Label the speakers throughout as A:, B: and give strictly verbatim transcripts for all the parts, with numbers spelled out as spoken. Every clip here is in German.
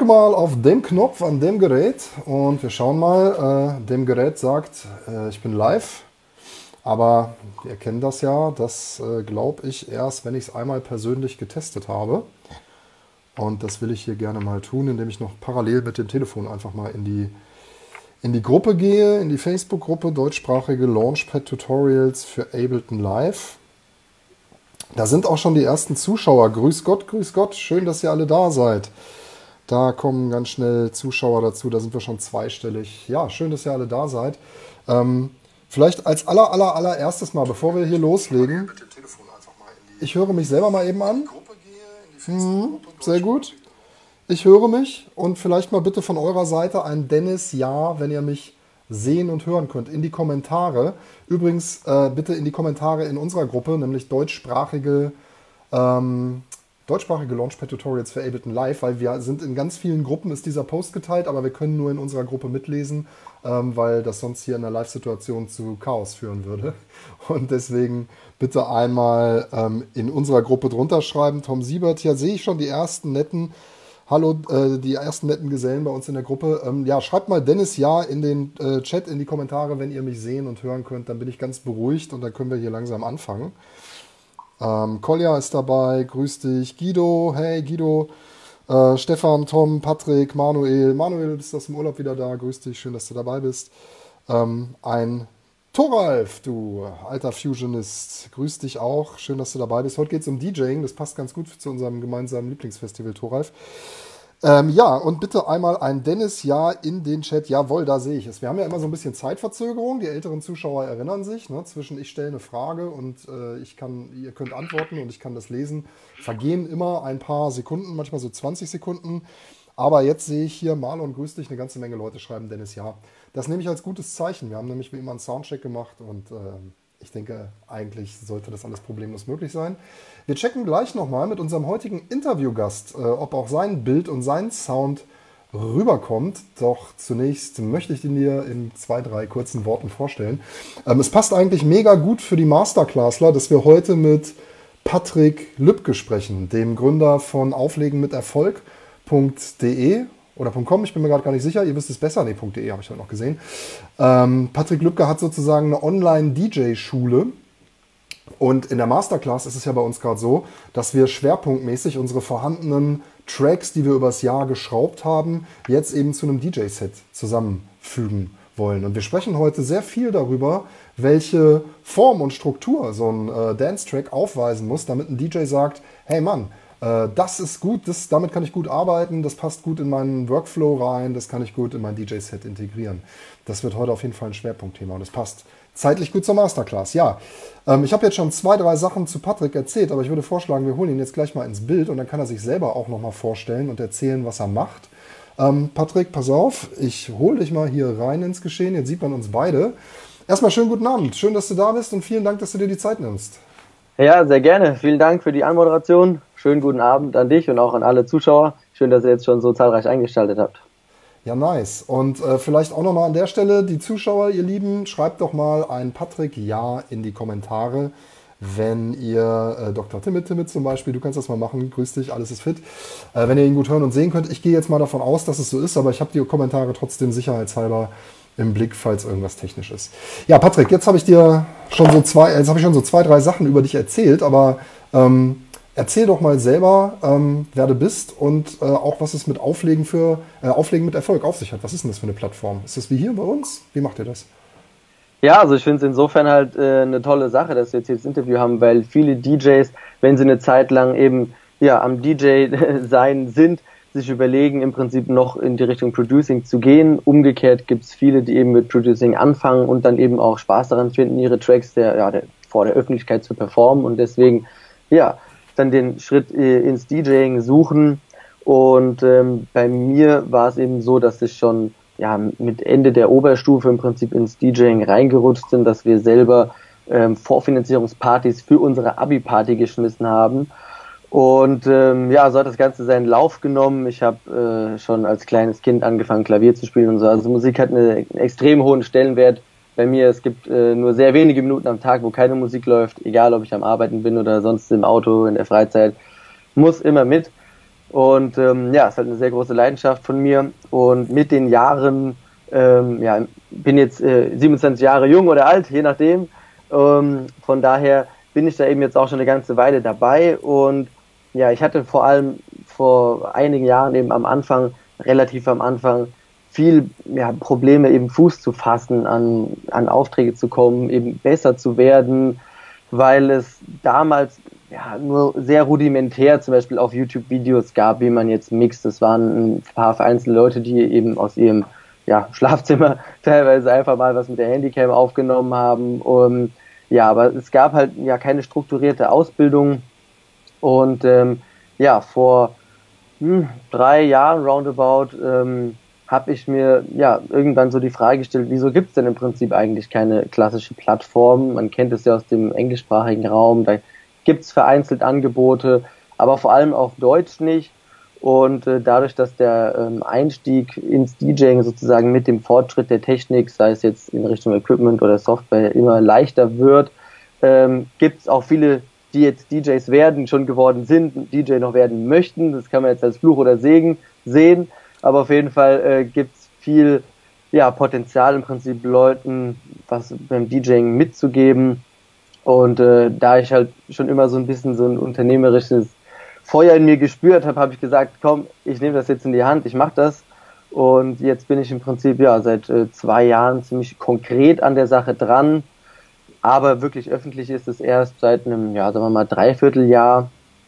A: drücke mal auf den Knopf an dem Gerät und wir schauen mal. Äh, dem Gerät sagt, äh, ich bin live. Aber wir kennen das ja, das äh, glaube ich erst, wenn ich es einmal persönlich getestet habe. Und das will ich hier gerne mal tun, indem ich noch parallel mit dem Telefon einfach mal in die, in die Gruppe gehe, in die Facebook-Gruppe deutschsprachige Launchpad-Tutorials für Ableton Live. Da sind auch schon die ersten Zuschauer. Grüß Gott, grüß Gott, schön, dass ihr alle da seid. Da kommen ganz schnell Zuschauer dazu, da sind wir schon zweistellig. Ja, schön, dass ihr alle da seid. Ähm, Vielleicht als aller, aller, allererstes mal, bevor wir hier loslegen, ich höre mich selber mal eben an. Mhm, sehr gut. Ich höre mich und vielleicht mal bitte von eurer Seite ein Dennis Ja, wenn ihr mich sehen und hören könnt, in die Kommentare. Übrigens äh, bitte in die Kommentare in unserer Gruppe, nämlich deutschsprachige, ähm, deutschsprachige Launchpad-Tutorials für Ableton Live, weil wir sind in ganz vielen Gruppen, ist dieser Post geteilt, aber wir können nur in unserer Gruppe mitlesen, ähm, weil das sonst hier in der Live-Situation zu Chaos führen würde. Und deswegen bitte einmal ähm, in unserer Gruppe drunter schreiben. Tom Siebert, ja, sehe ich schon die ersten netten, hallo, äh, die ersten netten Gesellen bei uns in der Gruppe. Ähm, ja, schreibt mal Dennis Ja in den äh, Chat, in die Kommentare, wenn ihr mich sehen und hören könnt, dann bin ich ganz beruhigt und dann können wir hier langsam anfangen. Ähm, Kolja ist dabei, grüß dich. Guido, hey Guido. Äh, Stefan, Tom, Patrick, Manuel. Manuel, du bist aus dem Urlaub wieder da. Grüß dich, schön, dass du dabei bist. Ähm, ein Thoralf, du alter Fusionist. Grüß dich auch, schön, dass du dabei bist. Heute geht es um DJing, das passt ganz gut zu unserem gemeinsamen Lieblingsfestival, Thoralf. Ähm, ja, und bitte einmal ein Dennis Ja in den Chat. Jawohl, da sehe ich es. Wir haben ja immer so ein bisschen Zeitverzögerung. Die älteren Zuschauer erinnern sich, ne, zwischen ich stelle eine Frage und äh, ich kann, ihr könnt antworten und ich kann das lesen. Vergehen immer ein paar Sekunden, manchmal so zwanzig Sekunden. Aber jetzt sehe ich hier, Marlon, grüß dich, eine ganze Menge Leute schreiben Dennis Ja. Das nehme ich als gutes Zeichen. Wir haben nämlich wie immer einen Soundcheck gemacht und äh, ich denke, eigentlich sollte das alles problemlos möglich sein. Wir checken gleich nochmal mit unserem heutigen Interviewgast, äh, ob auch sein Bild und sein Sound rüberkommt. Doch zunächst möchte ich den dir in zwei, drei kurzen Worten vorstellen. Ähm, es passt eigentlich mega gut für die Masterclassler, dass wir heute mit Patrick Lübke sprechen, dem Gründer von auflegen mit Erfolg punkt de oder .com, ich bin mir gerade gar nicht sicher, ihr wisst es besser, nee, .de habe ich heute noch gesehen. Ähm, Patrick Lübke hat sozusagen eine Online-D J-Schule und in der Masterclass ist es ja bei uns gerade so, dass wir schwerpunktmäßig unsere vorhandenen Tracks, die wir übers Jahr geschraubt haben, jetzt eben zu einem D J-Set zusammenfügen wollen. Und wir sprechen heute sehr viel darüber, welche Form und Struktur so ein äh, Dance-Track aufweisen muss, damit ein D J sagt, hey Mann, das ist gut, das, damit kann ich gut arbeiten, das passt gut in meinen Workflow rein, das kann ich gut in mein D J-Set integrieren. Das wird heute auf jeden Fall ein Schwerpunktthema und das passt zeitlich gut zur Masterclass. Ja, ähm, ich habe jetzt schon zwei, drei Sachen zu Patrick erzählt, aber ich würde vorschlagen, wir holen ihn jetzt gleich mal ins Bild und dann kann er sich selber auch nochmal vorstellen und erzählen, was er macht. Ähm, Patrick, pass auf, ich hole dich mal hier rein ins Geschehen, jetzt sieht man uns beide. Erstmal schönen guten Abend, schön, dass du da bist und vielen Dank, dass du dir die Zeit nimmst.
B: Ja, sehr gerne. Vielen Dank für die Anmoderation. Schönen guten Abend an dich und auch an alle Zuschauer. Schön, dass ihr jetzt schon so zahlreich eingeschaltet habt.
A: Ja, nice. Und äh, vielleicht auch nochmal an der Stelle, die Zuschauer, ihr Lieben, schreibt doch mal ein Patrick Ja in die Kommentare, wenn ihr äh, Doktor Timit Timit zum Beispiel, du kannst das mal machen, grüß dich, alles ist fit. Äh, wenn ihr ihn gut hören und sehen könnt, ich gehe jetzt mal davon aus, dass es so ist, aber ich habe die Kommentare trotzdem sicherheitshalber im Blick, falls irgendwas technisch ist. Ja, Patrick, jetzt habe ich dir schon so zwei, jetzt habe ich schon so zwei, drei Sachen über dich erzählt, aber ähm, erzähl doch mal selber, ähm, wer du bist und äh, auch was es mit Auflegen für äh, Auflegen mit Erfolg auf sich hat. Was ist denn das für eine Plattform? Ist das wie hier bei uns? Wie macht ihr das?
B: Ja, also ich finde es insofern halt äh, eine tolle Sache, dass wir jetzt hier das Interview haben, weil viele D Js, wenn sie eine Zeit lang eben ja am D J sein sind, sich überlegen, im Prinzip noch in die Richtung Producing zu gehen. Umgekehrt gibt es viele, die eben mit Producing anfangen und dann eben auch Spaß daran finden, ihre Tracks der, ja, der, vor der Öffentlichkeit zu performen und deswegen ja dann den Schritt äh, ins DJing suchen. Und ähm, bei mir war es eben so, dass ich schon ja mit Ende der Oberstufe im Prinzip ins DJing reingerutscht sind, dass wir selber ähm, Vorfinanzierungspartys für unsere Abi-Party geschmissen haben. Und ähm, ja, so hat das Ganze seinen Lauf genommen. Ich habe äh, schon als kleines Kind angefangen, Klavier zu spielen und so. Also Musik hat eine, einen extrem hohen Stellenwert bei mir. Es gibt äh, nur sehr wenige Minuten am Tag, wo keine Musik läuft, egal ob ich am Arbeiten bin oder sonst im Auto, in der Freizeit. Muss immer mit. Und ähm, ja, ist halt eine sehr große Leidenschaft von mir. Und mit den Jahren, ähm, ja, bin jetzt äh, siebenundzwanzig Jahre jung oder alt, je nachdem. Ähm, von daher bin ich da eben jetzt auch schon eine ganze Weile dabei. Und ja, ich hatte vor allem vor einigen Jahren eben am Anfang, relativ am Anfang, viel ja, Probleme, eben Fuß zu fassen, an, an Aufträge zu kommen, eben besser zu werden, weil es damals ja nur sehr rudimentär zum Beispiel auf YouTube-Videos gab, wie man jetzt mixt. Das waren ein paar vereinzelte Leute, die eben aus ihrem ja, Schlafzimmer teilweise einfach mal was mit der Handycam aufgenommen haben. Und, ja, aber es gab halt ja keine strukturierte Ausbildung. Und ähm, ja, vor hm, drei Jahren roundabout ähm, habe ich mir ja irgendwann so die Frage gestellt, wieso gibt es denn im Prinzip eigentlich keine klassische Plattform? Man kennt es ja aus dem englischsprachigen Raum, da gibt es vereinzelt Angebote, aber vor allem auf Deutsch nicht. Und äh, dadurch, dass der ähm, Einstieg ins DJing sozusagen mit dem Fortschritt der Technik, sei es jetzt in Richtung Equipment oder Software, immer leichter wird, ähm, gibt es auch viele, die jetzt D Js werden, schon geworden sind, D J noch werden möchten. Das kann man jetzt als Fluch oder Segen sehen. Aber auf jeden Fall äh, gibt es viel ja, Potenzial im Prinzip Leuten, was beim DJing mitzugeben. Und äh, da ich halt schon immer so ein bisschen so ein unternehmerisches Feuer in mir gespürt habe, habe ich gesagt, komm, ich nehme das jetzt in die Hand, ich mache das. Und jetzt bin ich im Prinzip ja seit äh, zwei Jahren ziemlich konkret an der Sache dran. Aber wirklich öffentlich ist es erst seit einem, ja, sagen wir mal, Dreivierteljahr.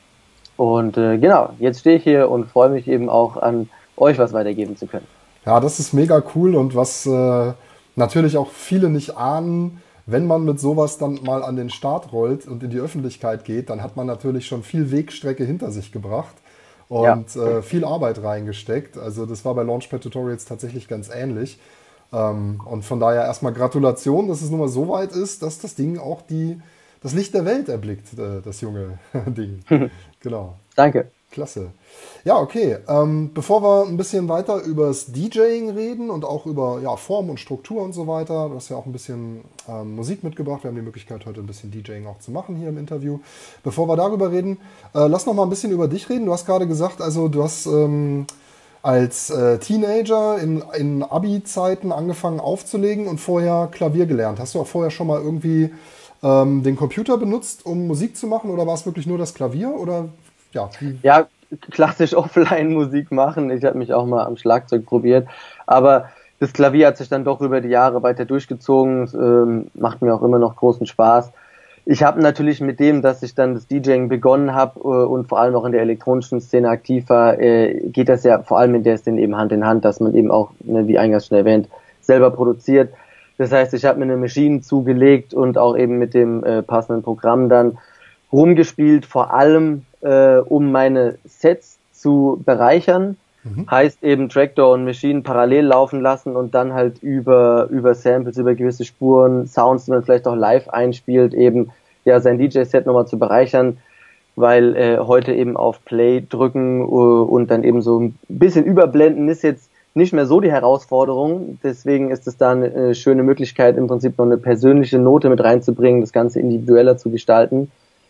B: Und äh, genau, jetzt stehe ich hier und freue mich eben auch an euch was weitergeben zu können.
A: Ja, das ist mega cool und was äh, natürlich auch viele nicht ahnen, wenn man mit sowas dann mal an den Start rollt und in die Öffentlichkeit geht, dann hat man natürlich schon viel Wegstrecke hinter sich gebracht und ja. äh, viel Arbeit reingesteckt. Also das war bei Launchpad Tutorials tatsächlich ganz ähnlich. Ähm, und von daher erstmal Gratulation, dass es nun mal so weit ist, dass das Ding auch die, das Licht der Welt erblickt, äh, das junge Ding. Genau.
B: Danke.
A: Klasse. Ja, okay. Ähm, bevor wir ein bisschen weiter über das DJing reden und auch über ja, Form und Struktur und so weiter, du hast ja auch ein bisschen ähm, Musik mitgebracht. Wir haben die Möglichkeit, heute ein bisschen DJing auch zu machen hier im Interview. Bevor wir darüber reden, äh, lass noch mal ein bisschen über dich reden. Du hast gerade gesagt, also du hast ähm, als äh, Teenager in, in Abi-Zeiten angefangen aufzulegen und vorher Klavier gelernt. Hast du auch vorher schon mal irgendwie ähm, den Computer benutzt, um Musik zu machen, oder war es wirklich nur das Klavier? Oder ja, wie?
B: Ja, klassisch Offline-Musik machen. Ich habe mich auch mal am Schlagzeug probiert, aber das Klavier hat sich dann doch über die Jahre weiter durchgezogen. Es, ähm, macht mir auch immer noch großen Spaß. Ich habe natürlich mit dem, dass ich dann das DJing begonnen habe äh, und vor allem auch in der elektronischen Szene aktiv war, äh, geht das ja vor allem in der Szene eben Hand in Hand, dass man eben auch, ne, wie eingangs schon erwähnt, selber produziert. Das heißt, ich habe mir eine Maschine zugelegt und auch eben mit dem äh, passenden Programm dann rumgespielt, vor allem äh, um meine Sets zu bereichern. Mhm. Heißt eben Tractor und Maschinen parallel laufen lassen und dann halt über über Samples, über gewisse Spuren, Sounds, die man vielleicht auch live einspielt, eben ja sein D J-Set nochmal zu bereichern, weil äh, heute eben auf Play drücken uh, und dann eben so ein bisschen überblenden ist jetzt nicht mehr so die Herausforderung. Deswegen ist es da eine, eine schöne Möglichkeit, im Prinzip noch eine persönliche Note mit reinzubringen, das Ganze individueller zu gestalten.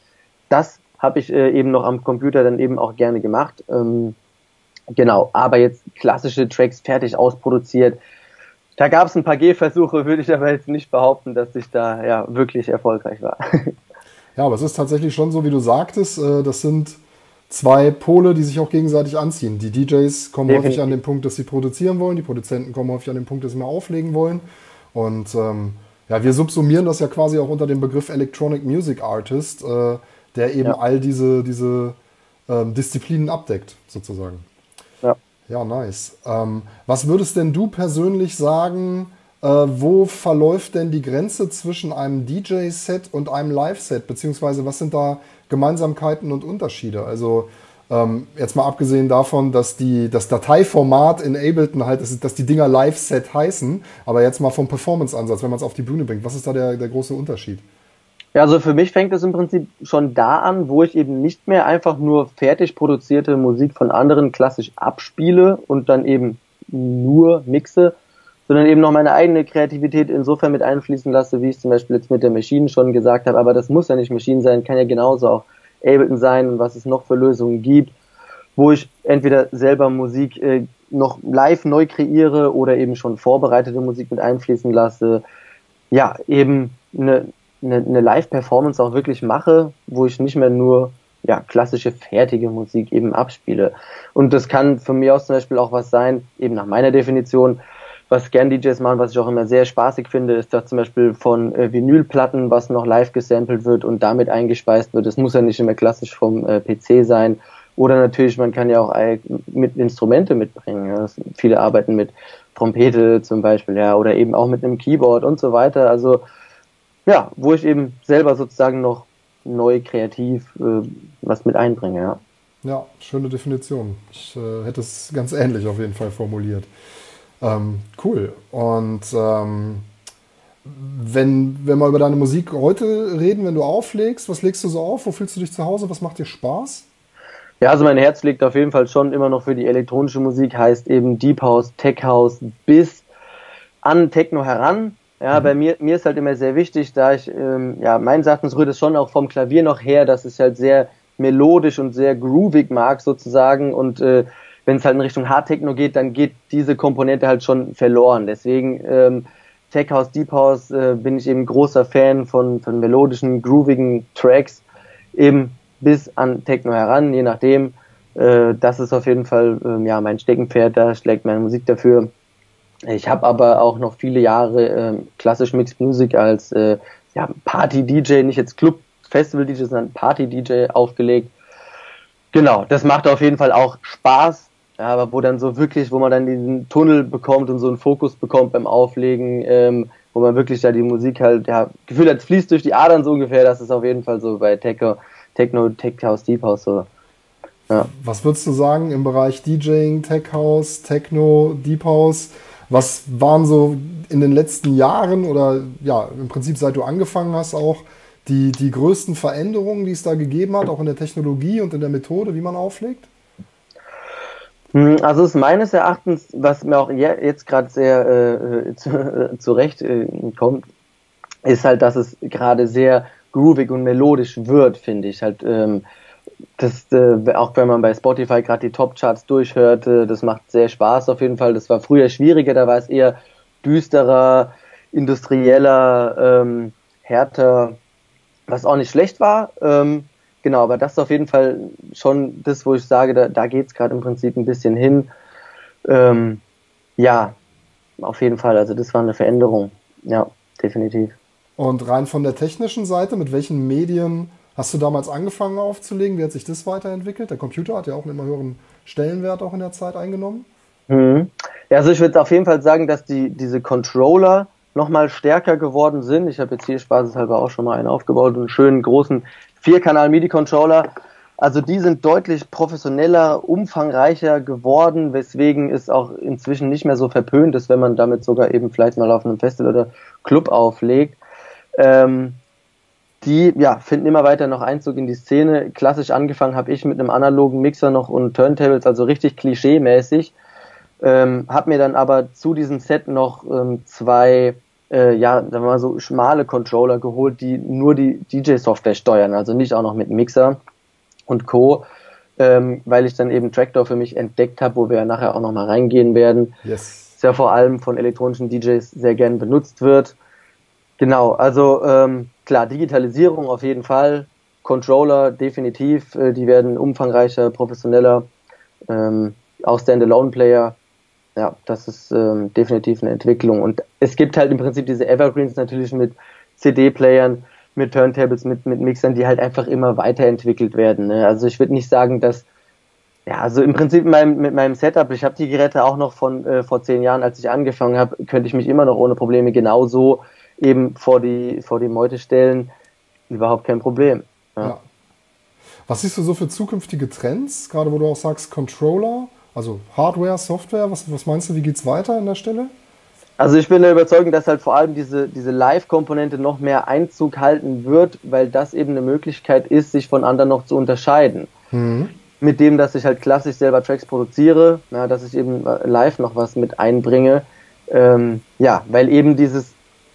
B: Das habe ich äh, eben noch am Computer dann eben auch gerne gemacht. Ähm, genau, aber jetzt klassische Tracks fertig ausproduziert. Da gab es ein paar Gehversuche, würde ich aber jetzt nicht behaupten, dass ich da ja wirklich erfolgreich war.
A: Ja, aber es ist tatsächlich schon so, wie du sagtest, äh, das sind zwei Pole, die sich auch gegenseitig anziehen. Die D Js kommen Definitiv. häufig an den Punkt, dass sie produzieren wollen, die Produzenten kommen häufig an den Punkt, dass sie mal auflegen wollen. Und ähm, ja, wir subsumieren das ja quasi auch unter dem Begriff Electronic Music Artist, äh, der eben ja. all diese, diese ähm, Disziplinen abdeckt, sozusagen.
B: Ja,
A: ja nice. Ähm, was würdest denn du persönlich sagen, äh, wo verläuft denn die Grenze zwischen einem D J-Set und einem Live-Set, beziehungsweise was sind da Gemeinsamkeiten und Unterschiede? Also ähm, jetzt mal abgesehen davon, dass die, das Dateiformat in Ableton halt ist, dass die Dinger Live-Set heißen, aber jetzt mal vom Performance-Ansatz, wenn man es auf die Bühne bringt, was ist da der, der große Unterschied?
B: Ja, also für mich fängt es im Prinzip schon da an, wo ich eben nicht mehr einfach nur fertig produzierte Musik von anderen klassisch abspiele und dann eben nur mixe, sondern eben noch meine eigene Kreativität insofern mit einfließen lasse, wie ich zum Beispiel jetzt mit der Maschine schon gesagt habe, aber das muss ja nicht Maschine sein, kann ja genauso auch Ableton sein und was es noch für Lösungen gibt. wo ich entweder selber Musik äh, noch live neu kreiere oder eben schon vorbereitete Musik mit einfließen lasse. Ja, eben eine, eine, eine Live-Performance auch wirklich mache, wo ich nicht mehr nur ja, klassische, fertige Musik eben abspiele. Und das kann von mir aus zum Beispiel auch was sein, eben nach meiner Definition, was gern D Js machen, was ich auch immer sehr spaßig finde, ist da zum Beispiel von äh, Vinylplatten, was noch live gesampelt wird und damit eingespeist wird. Das muss ja nicht immer klassisch vom äh, P C sein. Oder natürlich, man kann ja auch mit Instrumente mitbringen. Ja. Viele arbeiten mit Trompete zum Beispiel, ja, oder eben auch mit einem Keyboard und so weiter. Also ja, wo ich eben selber sozusagen noch neu kreativ äh, was mit einbringe, ja.
A: Ja, schöne Definition. Ich äh, hätte es ganz ähnlich auf jeden Fall formuliert. Ähm, cool. Und ähm, wenn, wenn wir über deine Musik heute reden, wenn du auflegst, was legst du so auf? Wo fühlst du dich zu Hause? Was macht dir Spaß?
B: Ja, also mein Herz liegt auf jeden Fall schon immer noch für die elektronische Musik, heißt eben Deep House, Tech House bis an Techno heran. Ja, mhm. bei mir, mir ist halt immer sehr wichtig, da ich, ähm, ja, meines Erachtens rührt es schon auch vom Klavier noch her, dass ich halt sehr melodisch und sehr groovig mag sozusagen und äh, wenn es halt in Richtung Hard Techno geht, dann geht diese Komponente halt schon verloren. Deswegen ähm, Tech House, Deep House äh, bin ich eben großer Fan von, von melodischen, groovigen Tracks, eben bis an Techno heran, je nachdem. Äh, das ist auf jeden Fall äh, ja mein Steckenpferd, da schlägt meine Musik dafür. Ich habe aber auch noch viele Jahre äh, klassisch Mixed Music als äh, ja, Party-D J, nicht jetzt Club-Festival-D J, sondern Party-D J aufgelegt. Genau, das macht auf jeden Fall auch Spaß, ja, aber wo dann so wirklich, wo man dann diesen Tunnel bekommt und so einen Fokus bekommt beim Auflegen, ähm, wo man wirklich da die Musik halt, ja, Gefühl hat, es fließt durch die Adern so ungefähr, das ist auf jeden Fall so bei Techno, Techno, Tech House, Deep House so. Ja.
A: Was würdest du sagen im Bereich DJing, Tech House, Techno, Deep House? Was waren so in den letzten Jahren oder ja, im Prinzip seit du angefangen hast auch die, die größten Veränderungen, die es da gegeben hat, auch in der Technologie und in der Methode, wie man auflegt?
B: Also es ist meines Erachtens, was mir auch jetzt gerade sehr äh, zu, äh, zurecht äh, kommt, ist halt, dass es gerade sehr groovig und melodisch wird, finde ich. Halt, ähm, das, äh, auch wenn man bei Spotify gerade die Top-Charts durchhört, äh, das macht sehr Spaß auf jeden Fall. Das war früher schwieriger, da war es eher düsterer, industrieller, ähm, härter, was auch nicht schlecht war. Ähm, genau, aber das ist auf jeden Fall schon das, wo ich sage, da, da geht es gerade im Prinzip ein bisschen hin. Ähm, ja, auf jeden Fall. Also das war eine Veränderung. Ja, definitiv.
A: Und rein von der technischen Seite, mit welchen Medien hast du damals angefangen aufzulegen? Wie hat sich das weiterentwickelt? Der Computer hat ja auch einen immer höheren Stellenwert auch in der Zeit eingenommen.
B: Mhm. Ja, also ich würde auf jeden Fall sagen, dass die diese Controller nochmal stärker geworden sind. Ich habe jetzt hier spaßeshalber auch schon mal einen aufgebaut, einen schönen großen Vier-Kanal-MIDI-Controller. Also die sind deutlich professioneller, umfangreicher geworden, weswegen es auch inzwischen nicht mehr so verpönt ist, wenn man damit sogar eben vielleicht mal auf einem Festival oder Club auflegt. Ähm, die ja finden immer weiter noch Einzug in die Szene. Klassisch angefangen habe ich mit einem analogen Mixer noch und Turntables, also richtig klischee-mäßig. Ähm, habe mir dann aber zu diesem Set noch ähm, zwei, äh, ja, sagen wir mal so schmale Controller geholt, die nur die D J-Software steuern, also nicht auch noch mit Mixer und Co., ähm, weil ich dann eben Traktor für mich entdeckt habe, wo wir ja nachher auch noch mal reingehen werden.
A: Yes.
B: Das ja vor allem von elektronischen D Js sehr gern benutzt wird. Genau, also ähm, klar, Digitalisierung auf jeden Fall, Controller definitiv, äh, die werden umfangreicher, professioneller, ähm, auch Standalone-Player, ja, das ist ähm, definitiv eine Entwicklung. Und es gibt halt im Prinzip diese Evergreens natürlich mit C D-Playern, mit Turntables, mit mit Mixern, die halt einfach immer weiterentwickelt werden. Ne? Also ich würde nicht sagen, dass, ja, also im Prinzip mit meinem, mit meinem Setup, ich habe die Geräte auch noch von äh, vor zehn Jahren, als ich angefangen habe, könnte ich mich immer noch ohne Probleme genauso eben vor die vor die Meute stellen. Überhaupt kein Problem. Ja.
A: Ja. Was siehst du so für zukünftige Trends, gerade wo du auch sagst Controller, also Hardware, Software, was, was meinst du, wie geht's weiter an der Stelle?
B: Also ich bin der Überzeugung, dass halt vor allem diese diese Live-Komponente noch mehr Einzug halten wird, weil das eben eine Möglichkeit ist, sich von anderen noch zu unterscheiden. Mhm. Mit dem, dass ich halt klassisch selber Tracks produziere, na, dass ich eben live noch was mit einbringe. Ähm, ja, weil eben dieses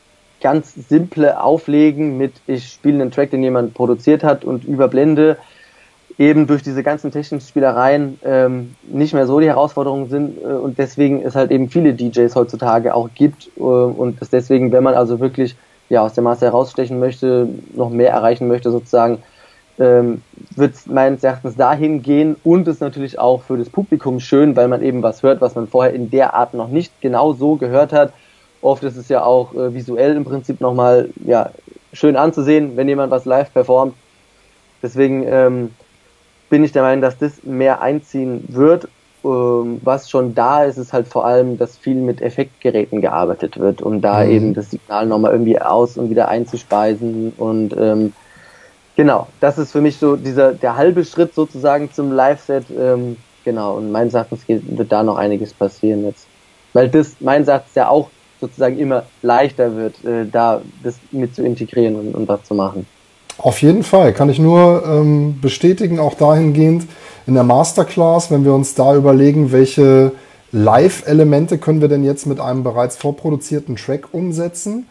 B: ganz simple Auflegen mit, ich spiele einen Track, den jemand produziert hat und überblende, eben durch diese ganzen technischen Spielereien ähm, nicht mehr so die Herausforderungen sind äh, und deswegen es halt eben viele D Js heutzutage auch gibt äh, und es deswegen, wenn man also wirklich ja aus der Masse herausstechen möchte, noch mehr erreichen möchte sozusagen, ähm, wird es meines Erachtens dahin gehen und es natürlich auch für das Publikum schön, weil man eben was hört, was man vorher in der Art noch nicht genau so gehört hat. Oft ist es ja auch äh, visuell im Prinzip nochmal ja, schön anzusehen, wenn jemand was live performt. Deswegen ähm, bin ich der Meinung, dass das mehr einziehen wird. Ähm, was schon da ist, ist halt vor allem, dass viel mit Effektgeräten gearbeitet wird, um da mhm. eben das Signal nochmal irgendwie aus- und wieder einzuspeisen. Und ähm, genau, das ist für mich so dieser der halbe Schritt sozusagen zum Live-Set. Ähm, genau, und meines Erachtens wird da noch einiges passieren jetzt. Weil das meines Erachtens ja auch sozusagen immer leichter wird, äh, da das mit zu integrieren und, und was zu machen.
A: Auf jeden Fall, kann ich nur ähm, bestätigen, auch dahingehend in der Masterclass, wenn wir uns da überlegen, welche Live-Elemente können wir denn jetzt mit einem bereits vorproduzierten Track umsetzen,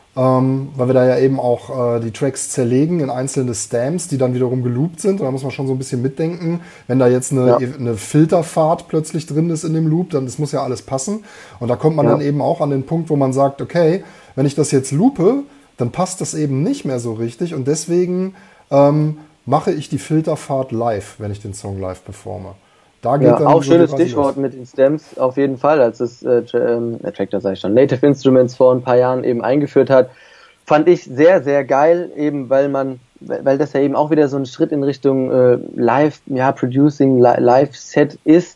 A: ähm, weil wir da ja eben auch äh, die Tracks zerlegen in einzelne Stamps, die dann wiederum geloopt sind. Und da muss man schon so ein bisschen mitdenken, wenn da jetzt eine, ja. eine Filterfahrt plötzlich drin ist in dem Loop, dann das muss ja alles passen. Und da kommt man ja. dann eben auch an den Punkt, wo man sagt, okay, wenn ich das jetzt loope, dann passt das eben nicht mehr so richtig und deswegen ähm, mache ich die Filterfahrt live, wenn ich den Song live performe. Da geht
B: ja,
A: dann
B: auch
A: so
B: schönes Stichwort los. Mit den Stems, auf jeden Fall, als es äh, äh, Tractor sag ich schon, Native Instruments vor ein paar Jahren eben eingeführt hat, fand ich sehr, sehr geil, eben weil man, weil das ja eben auch wieder so ein Schritt in Richtung äh, Live, ja, Producing, li Live-Set ist.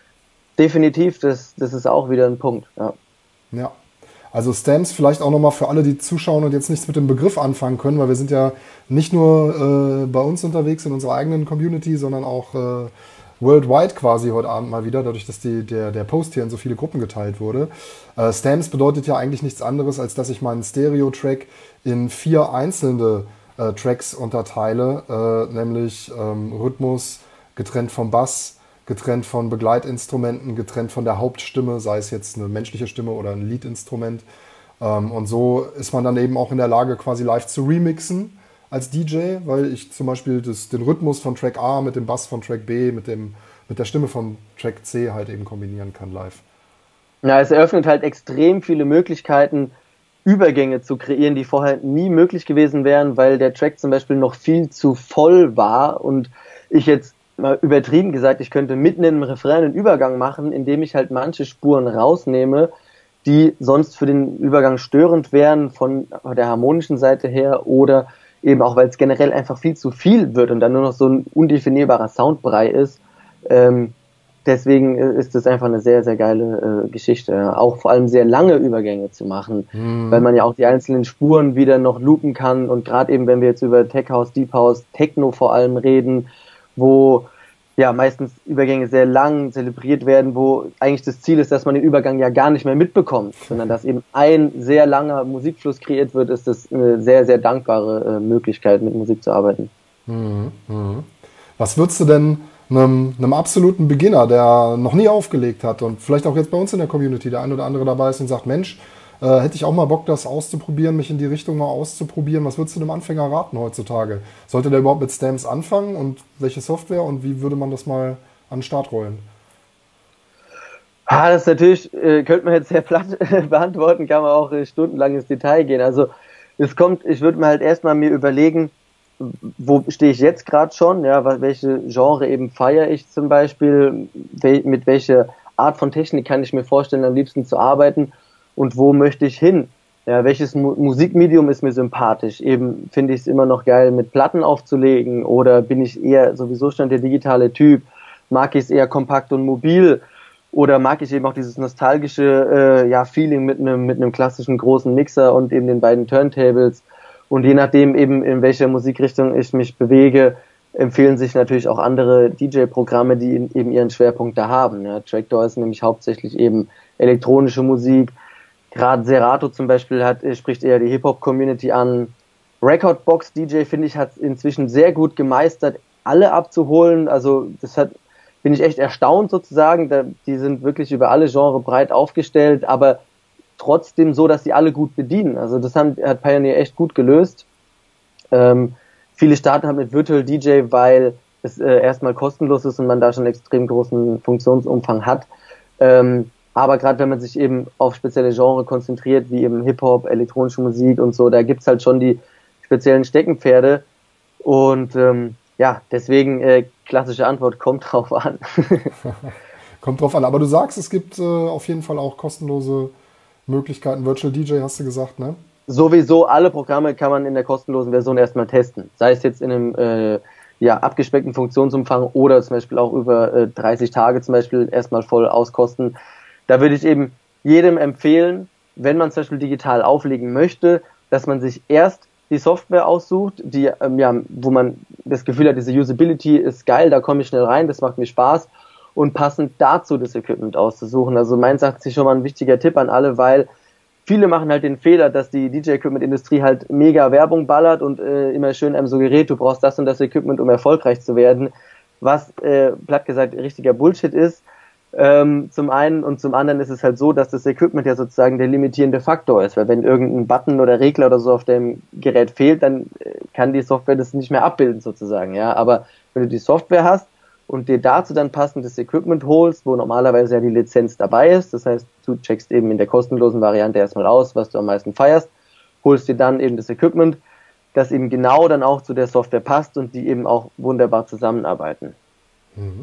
B: Definitiv, das, das ist auch wieder ein Punkt, ja.
A: Ja. Also Stems vielleicht auch nochmal für alle, die zuschauen und jetzt nichts mit dem Begriff anfangen können, weil wir sind ja nicht nur äh, bei uns unterwegs in unserer eigenen Community, sondern auch äh, worldwide quasi heute Abend mal wieder, dadurch, dass die, der, der Post hier in so viele Gruppen geteilt wurde. Äh, Stems bedeutet ja eigentlich nichts anderes, als dass ich meinen Stereo-Track in vier einzelne äh, Tracks unterteile, äh, nämlich ähm, Rhythmus, getrennt vom Bass, getrennt von Begleitinstrumenten, getrennt von der Hauptstimme, sei es jetzt eine menschliche Stimme oder ein Leadinstrument. Und so ist man dann eben auch in der Lage, quasi live zu remixen als D J, weil ich zum Beispiel das, den Rhythmus von Track A mit dem Bass von Track B, mit, dem, mit der Stimme von Track C halt eben kombinieren kann live.
B: Ja, es eröffnet halt extrem viele Möglichkeiten, Übergänge zu kreieren, die vorher nie möglich gewesen wären, weil der Track zum Beispiel noch viel zu voll war und ich jetzt mal übertrieben gesagt, ich könnte mitten in einem Refrain einen Übergang machen, indem ich halt manche Spuren rausnehme, die sonst für den Übergang störend wären von der harmonischen Seite her oder eben auch, weil es generell einfach viel zu viel wird und dann nur noch so ein undefinierbarer Soundbrei ist. Ähm, deswegen ist das einfach eine sehr, sehr geile äh, Geschichte. Auch vor allem sehr lange Übergänge zu machen, mhm. weil man ja auch die einzelnen Spuren wieder noch loopen kann und gerade eben, wenn wir jetzt über Tech House, Deep House, Techno vor allem reden, wo ja meistens Übergänge sehr lang zelebriert werden, wo eigentlich das Ziel ist, dass man den Übergang ja gar nicht mehr mitbekommt, sondern dass eben ein sehr langer Musikfluss kreiert wird, ist das eine sehr, sehr dankbare äh, Möglichkeit, mit Musik zu arbeiten.
A: Mhm. Mhm. Was würdest du denn einem, einem absoluten Beginner, der noch nie aufgelegt hat und vielleicht auch jetzt bei uns in der Community der ein oder andere dabei ist und sagt, Mensch, Äh, hätte ich auch mal Bock, das auszuprobieren, mich in die Richtung mal auszuprobieren. Was würdest du dem Anfänger raten heutzutage? Sollte der überhaupt mit Stems anfangen und welche Software und wie würde man das mal an den Start rollen?
B: Ah, das ist natürlich, äh, könnte man jetzt sehr platt beantworten, kann man auch äh, stundenlang ins Detail gehen. Also es kommt, ich würde mir halt erstmal mir überlegen, wo stehe ich jetzt gerade schon, ja, welche Genre eben feiere ich zum Beispiel, wel, mit welcher Art von Technik kann ich mir vorstellen, am liebsten zu arbeiten. Und wo möchte ich hin? Ja, welches Mu- Musikmedium ist mir sympathisch? Eben finde ich es immer noch geil, mit Platten aufzulegen oder bin ich eher sowieso schon der digitale Typ? Mag ich es eher kompakt und mobil? Oder mag ich eben auch dieses nostalgische äh, ja, Feeling mit einem mit einem klassischen großen Mixer und eben den beiden Turntables? Und je nachdem eben, in welcher Musikrichtung ich mich bewege, empfehlen sich natürlich auch andere D J-Programme, die eben ihren Schwerpunkt da haben. Ja, Traktor ist nämlich hauptsächlich eben elektronische Musik. Gerade Serato zum Beispiel hat, spricht eher die Hip-Hop-Community an. Recordbox-D J, finde ich, hat inzwischen sehr gut gemeistert, alle abzuholen. Also das hat, bin ich echt erstaunt sozusagen. Da, die sind wirklich über alle Genres breit aufgestellt, aber trotzdem so, dass sie alle gut bedienen. Also das haben, hat Pioneer echt gut gelöst. Ähm, viele starten halt mit Virtual D J, weil es äh, erstmal kostenlos ist und man da schon einen extrem großen Funktionsumfang hat. Ähm, aber gerade wenn man sich eben auf spezielle Genre konzentriert, wie eben Hip-Hop, elektronische Musik und so, da gibt's halt schon die speziellen Steckenpferde. Und ähm, ja, deswegen äh, klassische Antwort, kommt drauf an.
A: Kommt drauf an. Aber du sagst, es gibt äh, auf jeden Fall auch kostenlose Möglichkeiten. Virtual D J hast du gesagt, ne?
B: Sowieso alle Programme kann man in der kostenlosen Version erstmal testen. Sei es jetzt in einem äh, ja, abgespeckten Funktionsumfang oder zum Beispiel auch über äh, dreißig Tage zum Beispiel erstmal voll auskosten. Da würde ich eben jedem empfehlen, wenn man zum Beispiel digital auflegen möchte, dass man sich erst die Software aussucht, die ähm, ja, wo man das Gefühl hat, diese Usability ist geil, da komme ich schnell rein, das macht mir Spaß, und passend dazu das Equipment auszusuchen. Also meins sagt sich schon mal ein wichtiger Tipp an alle, weil viele machen halt den Fehler, dass die D J-Equipment-Industrie halt mega Werbung ballert und äh, immer schön einem suggeriert, du brauchst das und das Equipment, um erfolgreich zu werden, was, äh, platt gesagt, richtiger Bullshit ist. Ähm, zum einen, und zum anderen ist es halt so, dass das Equipment ja sozusagen der limitierende Faktor ist, weil wenn irgendein Button oder Regler oder so auf dem Gerät fehlt, dann äh, kann die Software das nicht mehr abbilden sozusagen, ja, aber wenn du die Software hast und dir dazu dann passendes Equipment holst, wo normalerweise ja die Lizenz dabei ist, das heißt, du checkst eben in der kostenlosen Variante erstmal aus, was du am meisten feierst, holst dir dann eben das Equipment, das eben genau dann auch zu der Software passt und die eben auch wunderbar zusammenarbeiten.
A: Mhm.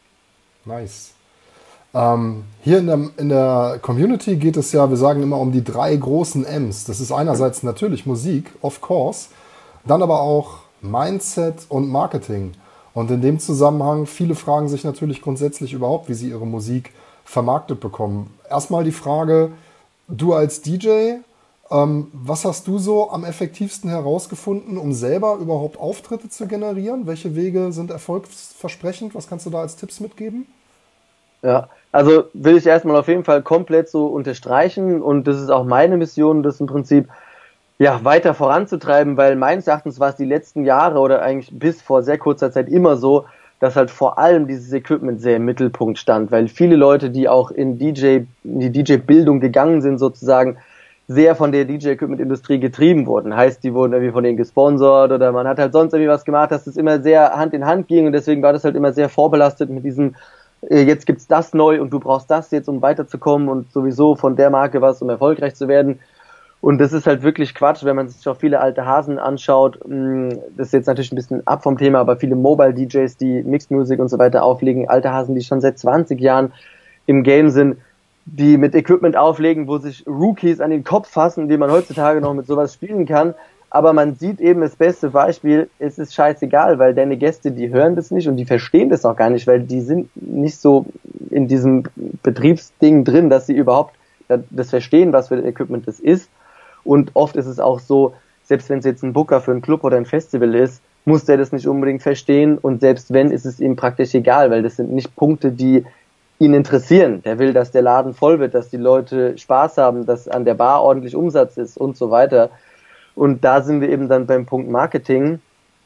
A: Nice. Ähm, hier in der, in der Community geht es ja, wir sagen immer um die drei großen M's. Das ist einerseits natürlich Musik, of course, dann aber auch Mindset und Marketing. Und in dem Zusammenhang, viele fragen sich natürlich grundsätzlich überhaupt, wie sie ihre Musik vermarktet bekommen. Erstmal die Frage, du als D J, ähm, was hast du so am effektivsten herausgefunden, um selber überhaupt Auftritte zu generieren? Welche Wege sind erfolgsversprechend? Was kannst du da als Tipps mitgeben?
B: Ja, also will ich erstmal auf jeden Fall komplett so unterstreichen, und das ist auch meine Mission, das im Prinzip ja weiter voranzutreiben, weil meines Erachtens war es die letzten Jahre oder eigentlich bis vor sehr kurzer Zeit immer so, dass halt vor allem dieses Equipment sehr im Mittelpunkt stand, weil viele Leute, die auch in D J, in die D J-Bildung gegangen sind sozusagen, sehr von der D J-Equipment-Industrie getrieben wurden. Heißt, die wurden irgendwie von denen gesponsert oder man hat halt sonst irgendwie was gemacht, dass das immer sehr Hand in Hand ging, und deswegen war das halt immer sehr vorbelastet mit diesem jetzt gibt's das neu und du brauchst das jetzt, um weiterzukommen, und sowieso von der Marke was, um erfolgreich zu werden. Und das ist halt wirklich Quatsch, wenn man sich auch viele alte Hasen anschaut. Das ist jetzt natürlich ein bisschen ab vom Thema, aber viele Mobile-D Js, die Mixed Music und so weiter auflegen, alte Hasen, die schon seit zwanzig Jahren im Game sind, die mit Equipment auflegen, wo sich Rookies an den Kopf fassen, wie man heutzutage noch mit sowas spielen kann. Aber man sieht eben das beste Beispiel, es ist scheißegal, weil deine Gäste, die hören das nicht und die verstehen das auch gar nicht, weil die sind nicht so in diesem Betriebsding drin, dass sie überhaupt das verstehen, was für ein Equipment das ist. Und oft ist es auch so, selbst wenn es jetzt ein Booker für einen Club oder ein Festival ist, muss der das nicht unbedingt verstehen, und selbst wenn, ist es ihm praktisch egal, weil das sind nicht Punkte, die ihn interessieren. Der will, dass der Laden voll wird, dass die Leute Spaß haben, dass an der Bar ordentlich Umsatz ist und so weiter. Und da sind wir eben dann beim Punkt Marketing.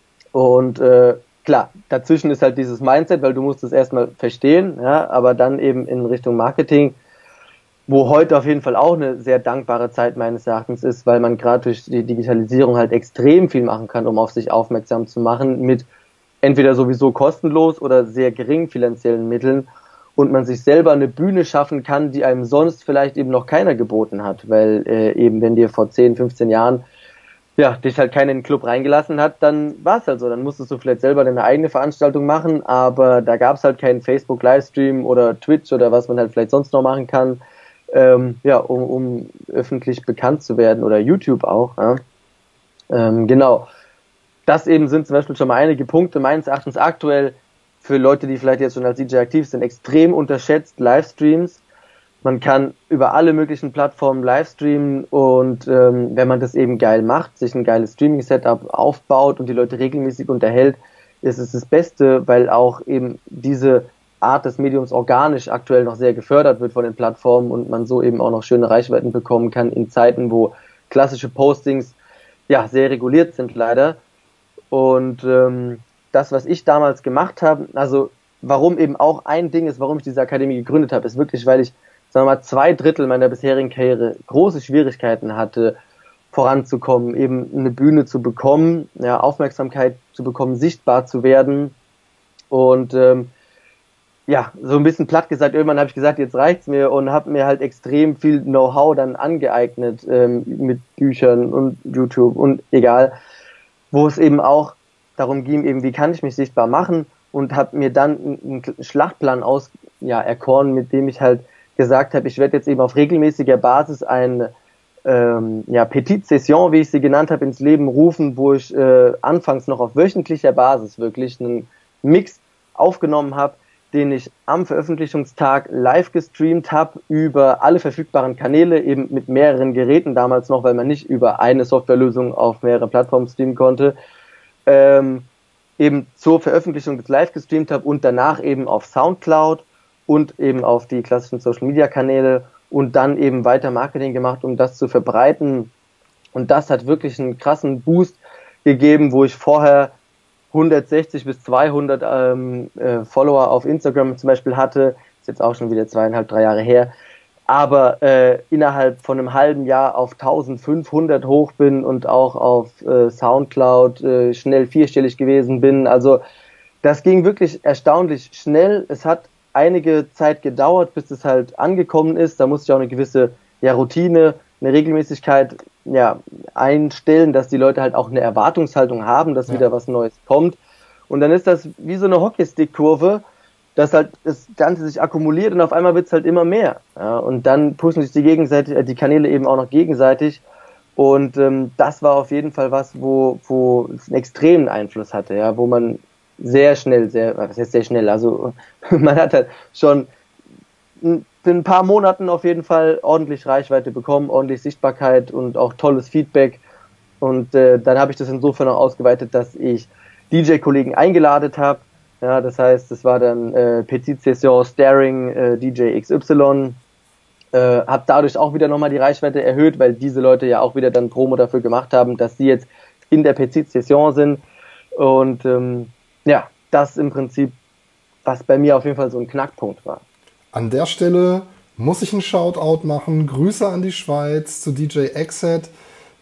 B: Und äh, klar, dazwischen ist halt dieses Mindset, weil du musst es erstmal verstehen, ja, aber dann eben in Richtung Marketing, wo heute auf jeden Fall auch eine sehr dankbare Zeit meines Erachtens ist, weil man gerade durch die Digitalisierung halt extrem viel machen kann, um auf sich aufmerksam zu machen, mit entweder sowieso kostenlos oder sehr geringen finanziellen Mitteln, und man sich selber eine Bühne schaffen kann, die einem sonst vielleicht eben noch keiner geboten hat, weil äh, eben wenn dir vor zehn, fünfzehn Jahren ja, dich halt keiner in den Club reingelassen hat, dann war es halt so. Dann musstest du vielleicht selber deine eigene Veranstaltung machen, aber da gab es halt keinen Facebook-Livestream oder Twitch oder was man halt vielleicht sonst noch machen kann, ähm, ja, um, um öffentlich bekannt zu werden, oder YouTube auch. Ja. Ähm, genau. Das eben sind zum Beispiel schon mal einige Punkte, meines Erachtens aktuell für Leute, die vielleicht jetzt schon als D J aktiv sind, extrem unterschätzt, Livestreams. Man kann über alle möglichen Plattformen livestreamen, und ähm, wenn man das eben geil macht, sich ein geiles Streaming-Setup aufbaut und die Leute regelmäßig unterhält, ist es das Beste, weil auch eben diese Art des Mediums organisch aktuell noch sehr gefördert wird von den Plattformen und man so eben auch noch schöne Reichweiten bekommen kann in Zeiten, wo klassische Postings ja sehr reguliert sind leider. Und ähm, das, was ich damals gemacht habe, also warum eben auch ein Ding ist, warum ich diese Akademie gegründet habe, ist wirklich, weil ich, sagen wir mal, zwei Drittel meiner bisherigen Karriere große Schwierigkeiten hatte, voranzukommen, eben eine Bühne zu bekommen, ja, Aufmerksamkeit zu bekommen, sichtbar zu werden. Und ähm, ja, so ein bisschen platt gesagt, irgendwann habe ich gesagt, jetzt reicht's mir und habe mir halt extrem viel Know-how dann angeeignet ähm, mit Büchern und YouTube und egal, wo es eben auch darum ging, eben wie kann ich mich sichtbar machen und habe mir dann einen Schlachtplan aus, ja, erkoren, mit dem ich halt gesagt habe, ich werde jetzt eben auf regelmäßiger Basis eine ähm, ja, Petite Session, wie ich sie genannt habe, ins Leben rufen, wo ich äh, anfangs noch auf wöchentlicher Basis wirklich einen Mix aufgenommen habe, den ich am Veröffentlichungstag live gestreamt habe über alle verfügbaren Kanäle, eben mit mehreren Geräten damals noch, weil man nicht über eine Softwarelösung auf mehrere Plattformen streamen konnte, ähm, eben zur Veröffentlichung des live gestreamt habe und danach eben auf Soundcloud und eben auf die klassischen Social-Media-Kanäle und dann eben weiter Marketing gemacht, um das zu verbreiten. Und das hat wirklich einen krassen Boost gegeben, wo ich vorher hundertsechzig bis zweihundert ähm, äh, Follower auf Instagram zum Beispiel hatte, ist jetzt auch schon wieder zweieinhalb, drei Jahre her, aber äh, innerhalb von einem halben Jahr auf eintausendfünfhundert hoch bin und auch auf äh, Soundcloud äh, schnell vierstellig gewesen bin. Also das ging wirklich erstaunlich schnell. Es hat einige Zeit gedauert, bis es halt angekommen ist. Da musste ich auch eine gewisse ja, Routine, eine Regelmäßigkeit ja, einstellen, dass die Leute halt auch eine Erwartungshaltung haben, dass ja. wieder was Neues kommt. Und dann ist das wie so eine Hockeystick-Kurve, dass halt das Ganze sich akkumuliert und auf einmal wird es halt immer mehr. Ja, und dann pushen sich die gegenseitig, die Kanäle eben auch noch gegenseitig. Und ähm, das war auf jeden Fall was, wo, wo es einen extremen Einfluss hatte, ja, wo man sehr schnell, sehr, was heißt sehr schnell, also man hat halt schon in ein paar Monaten auf jeden Fall ordentlich Reichweite bekommen, ordentlich Sichtbarkeit und auch tolles Feedback. Und äh, dann habe ich das insofern auch ausgeweitet, dass ich D J-Kollegen eingeladen habe. Ja, das heißt, es war dann äh, Petite Session Staring äh, D J X Y. Äh, habe dadurch auch wieder nochmal die Reichweite erhöht, weil diese Leute ja auch wieder dann Promo dafür gemacht haben, dass sie jetzt in der Petite Session sind. Und ähm, ja, das im Prinzip, was bei mir auf jeden Fall so ein Knackpunkt war.
A: An der Stelle muss ich einen Shoutout machen. Grüße an die Schweiz zu D J Exet,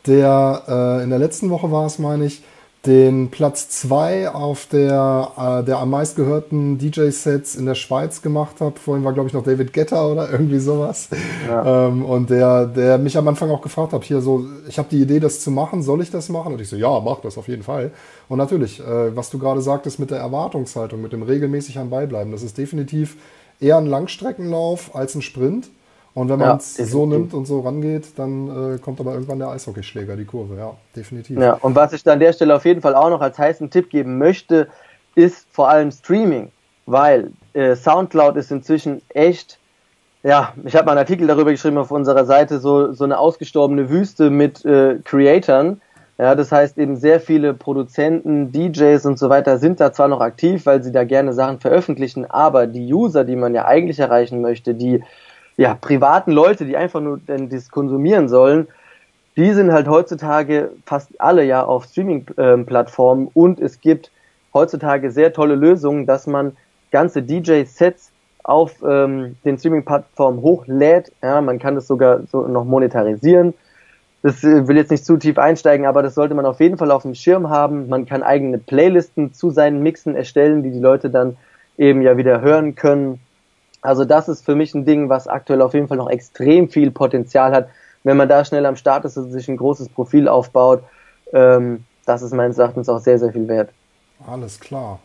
A: der äh, in der letzten Woche war es, meine ich, den Platz zwei auf der, äh, der am meistgehörten D J-Sets in der Schweiz gemacht hat. Vorhin war, glaube ich, noch David Guetta oder irgendwie sowas. Ja. Ähm, und der, der mich am Anfang auch gefragt hat, hier so, ich habe die Idee, das zu machen, soll ich das machen? Und ich so, ja, mach das auf jeden Fall. Und natürlich, äh, was du gerade sagtest mit der Erwartungshaltung, mit dem regelmäßig am Ball bleiben, das ist definitiv eher ein Langstreckenlauf als ein Sprint. Und wenn man es ja, so nimmt und so rangeht, dann äh, kommt aber irgendwann der Eishockeyschläger, die Kurve, ja, definitiv.
B: Ja, und was ich da an der Stelle auf jeden Fall auch noch als heißen Tipp geben möchte, ist vor allem Streaming, weil äh, Soundcloud ist inzwischen echt, ja, ich habe mal einen Artikel darüber geschrieben auf unserer Seite, so, so eine ausgestorbene Wüste mit äh, Creatoren. Ja, das heißt eben sehr viele Produzenten, D Js und so weiter sind da zwar noch aktiv, weil sie da gerne Sachen veröffentlichen, aber die User, die man ja eigentlich erreichen möchte, die ja, privaten Leute, die einfach nur denn das konsumieren sollen, die sind halt heutzutage fast alle ja auf Streaming-Plattformen ähm, und es gibt heutzutage sehr tolle Lösungen, dass man ganze D J-Sets auf ähm, den Streaming-Plattformen hochlädt. Ja, man kann das sogar so noch monetarisieren. Das äh, will jetzt nicht zu tief einsteigen, aber das sollte man auf jeden Fall auf dem Schirm haben. Man kann eigene Playlisten zu seinen Mixen erstellen, die die Leute dann eben ja wieder hören können. Also das ist für mich ein Ding, was aktuell auf jeden Fall noch extrem viel Potenzial hat. Wenn man da schnell am Start ist und sich ein großes Profil aufbaut, ähm, das ist meines Erachtens auch sehr, sehr viel wert.
A: Alles klar.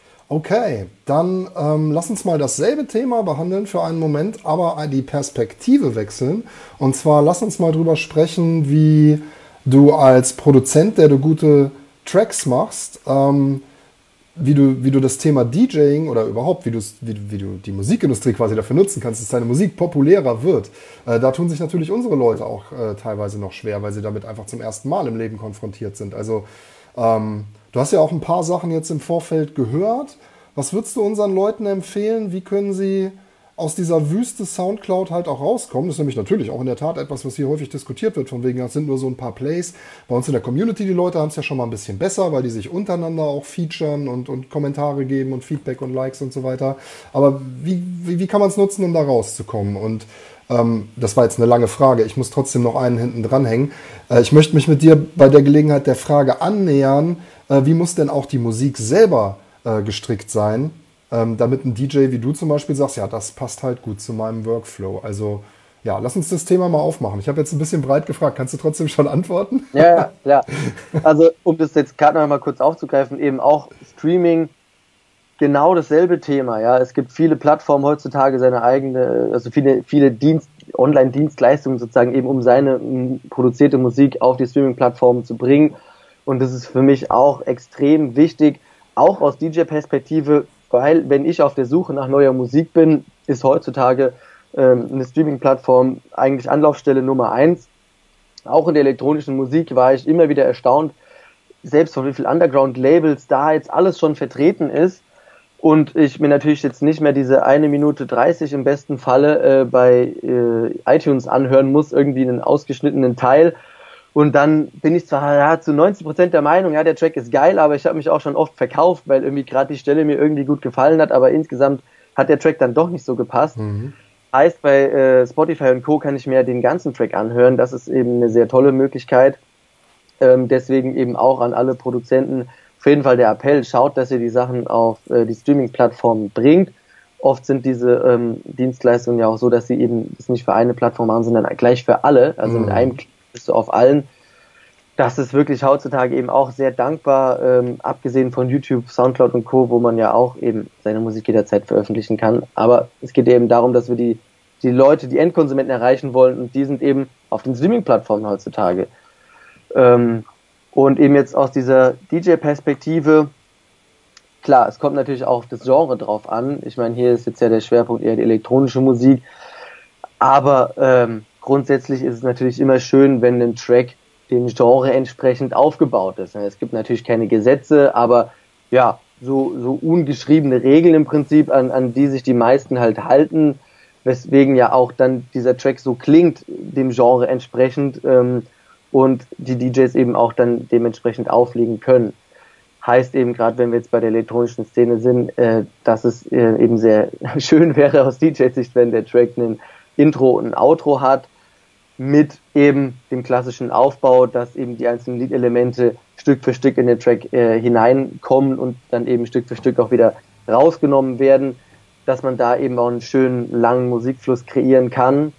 A: Okay, dann ähm, lass uns mal dasselbe Thema behandeln für einen Moment, aber die Perspektive wechseln. Und zwar lass uns mal drüber sprechen, wie du als Produzent, der du gute Tracks machst, ähm, Wie du, wie du das Thema DJing oder überhaupt, wie, wie, wie du die Musikindustrie quasi dafür nutzen kannst, dass deine Musik populärer wird. Äh, da tun sich natürlich unsere Leute auch äh, teilweise noch schwer, weil sie damit einfach zum ersten Mal im Leben konfrontiert sind. Also ähm, du hast ja auch ein paar Sachen jetzt im Vorfeld gehört. Was würdest du unseren Leuten empfehlen? Wie können sie aus dieser Wüste Soundcloud halt auch rauskommen? Das ist nämlich natürlich auch in der Tat etwas, was hier häufig diskutiert wird, von wegen, das sind nur so ein paar Plays. Bei uns in der Community, die Leute haben es ja schon mal ein bisschen besser, weil die sich untereinander auch featuren und, und Kommentare geben und Feedback und Likes und so weiter. Aber wie, wie, wie kann man es nutzen, um da rauszukommen? Und ähm, das war jetzt eine lange Frage. Ich muss trotzdem noch einen hinten dranhängen. Äh, ich möchte mich mit dir bei der Gelegenheit der Frage annähern, äh, wie muss denn auch die Musik selber äh, gestrickt sein, ähm, damit ein D J wie du zum Beispiel sagst, ja, das passt halt gut zu meinem Workflow. Also ja, lass uns das Thema mal aufmachen. Ich habe jetzt ein bisschen breit gefragt. Kannst du trotzdem schon antworten?
B: Ja, ja, klar. Also um das jetzt gerade noch mal kurz aufzugreifen, eben auch Streaming, genau dasselbe Thema. Ja, es gibt viele Plattformen heutzutage, seine eigene, also viele, viele Dienst, Online-Dienstleistungen sozusagen eben, um seine m, produzierte Musik auf die Streaming-Plattformen zu bringen. Und das ist für mich auch extrem wichtig, auch aus D J-Perspektive, weil wenn ich auf der Suche nach neuer Musik bin, ist heutzutage ähm, eine Streaming-Plattform eigentlich Anlaufstelle Nummer eins. Auch in der elektronischen Musik war ich immer wieder erstaunt, selbst von wie viel Underground-Labels da jetzt alles schon vertreten ist. Und ich mir natürlich jetzt nicht mehr diese eine Minute dreißig im besten Falle äh, bei äh, iTunes anhören muss, irgendwie einen ausgeschnittenen Teil. Und dann bin ich zwar ja, zu neunzig Prozent der Meinung, ja, der Track ist geil, aber ich habe mich auch schon oft verkauft, weil irgendwie gerade die Stelle mir irgendwie gut gefallen hat, aber insgesamt hat der Track dann doch nicht so gepasst. Mhm. Heißt, bei äh, Spotify und Co. kann ich mir den ganzen Track anhören. Das ist eben eine sehr tolle Möglichkeit. Ähm, deswegen eben auch an alle Produzenten auf jeden Fall der Appell, schaut, dass ihr die Sachen auf äh, die Streaming-Plattformen bringt. Oft sind diese ähm, Dienstleistungen ja auch so, dass sie eben das nicht für eine Plattform machen, sondern gleich für alle. Also mm. mit einem Klick bist du auf allen. Das ist wirklich heutzutage eben auch sehr dankbar, ähm, abgesehen von YouTube, Soundcloud und Co., wo man ja auch eben seine Musik jederzeit veröffentlichen kann. Aber es geht eben darum, dass wir die, die Leute, die Endkonsumenten erreichen wollen, und die sind eben auf den Streaming-Plattformen heutzutage. Ähm, Und eben jetzt aus dieser D J-Perspektive, klar, es kommt natürlich auch auf das Genre drauf an. Ich meine, hier ist jetzt ja der Schwerpunkt eher die elektronische Musik. Aber ähm, grundsätzlich ist es natürlich immer schön, wenn ein Track dem Genre entsprechend aufgebaut ist. Es gibt natürlich keine Gesetze, aber ja, so, so ungeschriebene Regeln im Prinzip, an, an die sich die meisten halt halten, weswegen ja auch dann dieser Track so klingt, dem Genre entsprechend, ähm, und die D Js eben auch dann dementsprechend auflegen können. Heißt eben, gerade wenn wir jetzt bei der elektronischen Szene sind, äh, dass es äh, eben sehr schön wäre aus D J-Sicht, wenn der Track ein Intro und ein Outro hat, mit eben dem klassischen Aufbau, dass eben die einzelnen Liedelemente Stück für Stück in den Track äh, hineinkommen und dann eben Stück für Stück auch wieder rausgenommen werden, dass man da eben auch einen schönen, langen Musikfluss kreieren kann.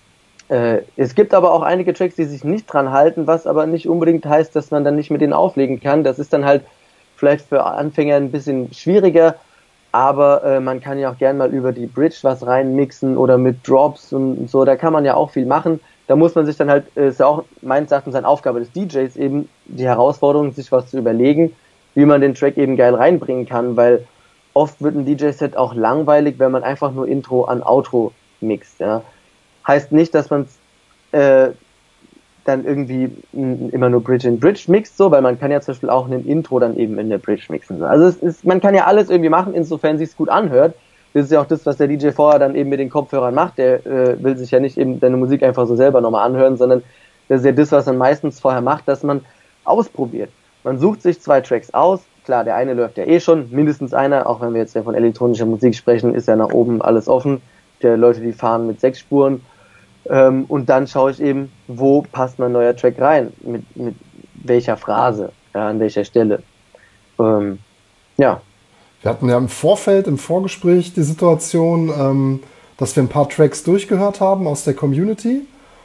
B: Es gibt aber auch einige Tracks, die sich nicht dran halten, was aber nicht unbedingt heißt, dass man dann nicht mit denen auflegen kann. Das ist dann halt vielleicht für Anfänger ein bisschen schwieriger, aber äh, man kann ja auch gern mal über die Bridge was reinmixen oder mit Drops und so, da kann man ja auch viel machen. Da muss man sich dann halt, äh, ist ja auch meines Erachtens eine Aufgabe des D Js eben, die Herausforderung, sich was zu überlegen, wie man den Track eben geil reinbringen kann, weil oft wird ein D J-Set auch langweilig, wenn man einfach nur Intro an Outro mixt, ja. Heißt nicht, dass man äh, dann irgendwie m, immer nur Bridge in Bridge mixt, so, weil man kann ja zum Beispiel auch ein Intro dann eben in der Bridge mixen. So. Also es ist, man kann ja alles irgendwie machen, insofern sich's gut anhört. Das ist ja auch das, was der D J vorher dann eben mit den Kopfhörern macht. Der äh, will sich ja nicht eben deine Musik einfach so selber nochmal anhören, sondern das ist ja das, was man meistens vorher macht, dass man ausprobiert. Man sucht sich zwei Tracks aus. Klar, der eine läuft ja eh schon, mindestens einer, auch wenn wir jetzt ja von elektronischer Musik sprechen, ist ja nach oben alles offen. Der Leute, die fahren mit sechs Spuren. Ähm, und dann schaue ich eben, wo passt mein neuer Track rein, mit, mit welcher Phrase, ja, an welcher Stelle. Ähm, ja.
A: Wir hatten ja im Vorfeld, im Vorgespräch die Situation, ähm, dass wir ein paar Tracks durchgehört haben aus der Community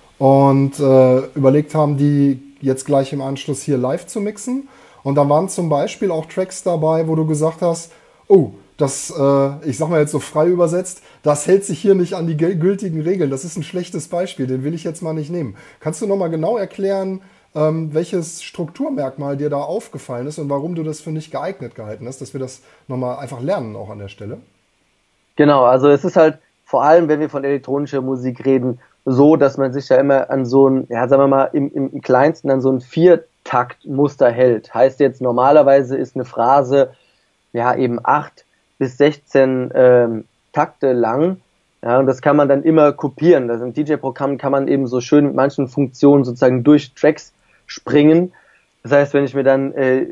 A: und äh, überlegt haben, die jetzt gleich im Anschluss hier live zu mixen. Und da waren zum Beispiel auch Tracks dabei, wo du gesagt hast, oh, das, äh, ich sag mal jetzt so frei übersetzt, das hält sich hier nicht an die gültigen Regeln. Das ist ein schlechtes Beispiel, den will ich jetzt mal nicht nehmen. Kannst du nochmal genau erklären, ähm, welches Strukturmerkmal dir da aufgefallen ist und warum du das für nicht geeignet gehalten hast, dass wir das nochmal einfach lernen auch an der Stelle?
B: Genau, also es ist halt vor allem, wenn wir von elektronischer Musik reden, so, dass man sich ja immer an so ein, ja, sagen wir mal, im, im kleinsten an so ein Viertaktmuster hält. Heißt jetzt, normalerweise ist eine Phrase, ja, eben acht bis sechzehn ähm, Takte lang, ja, und das kann man dann immer kopieren. Das im D J-Programm kann man eben so schön mit manchen Funktionen sozusagen durch Tracks springen. Das heißt, wenn ich mir dann äh,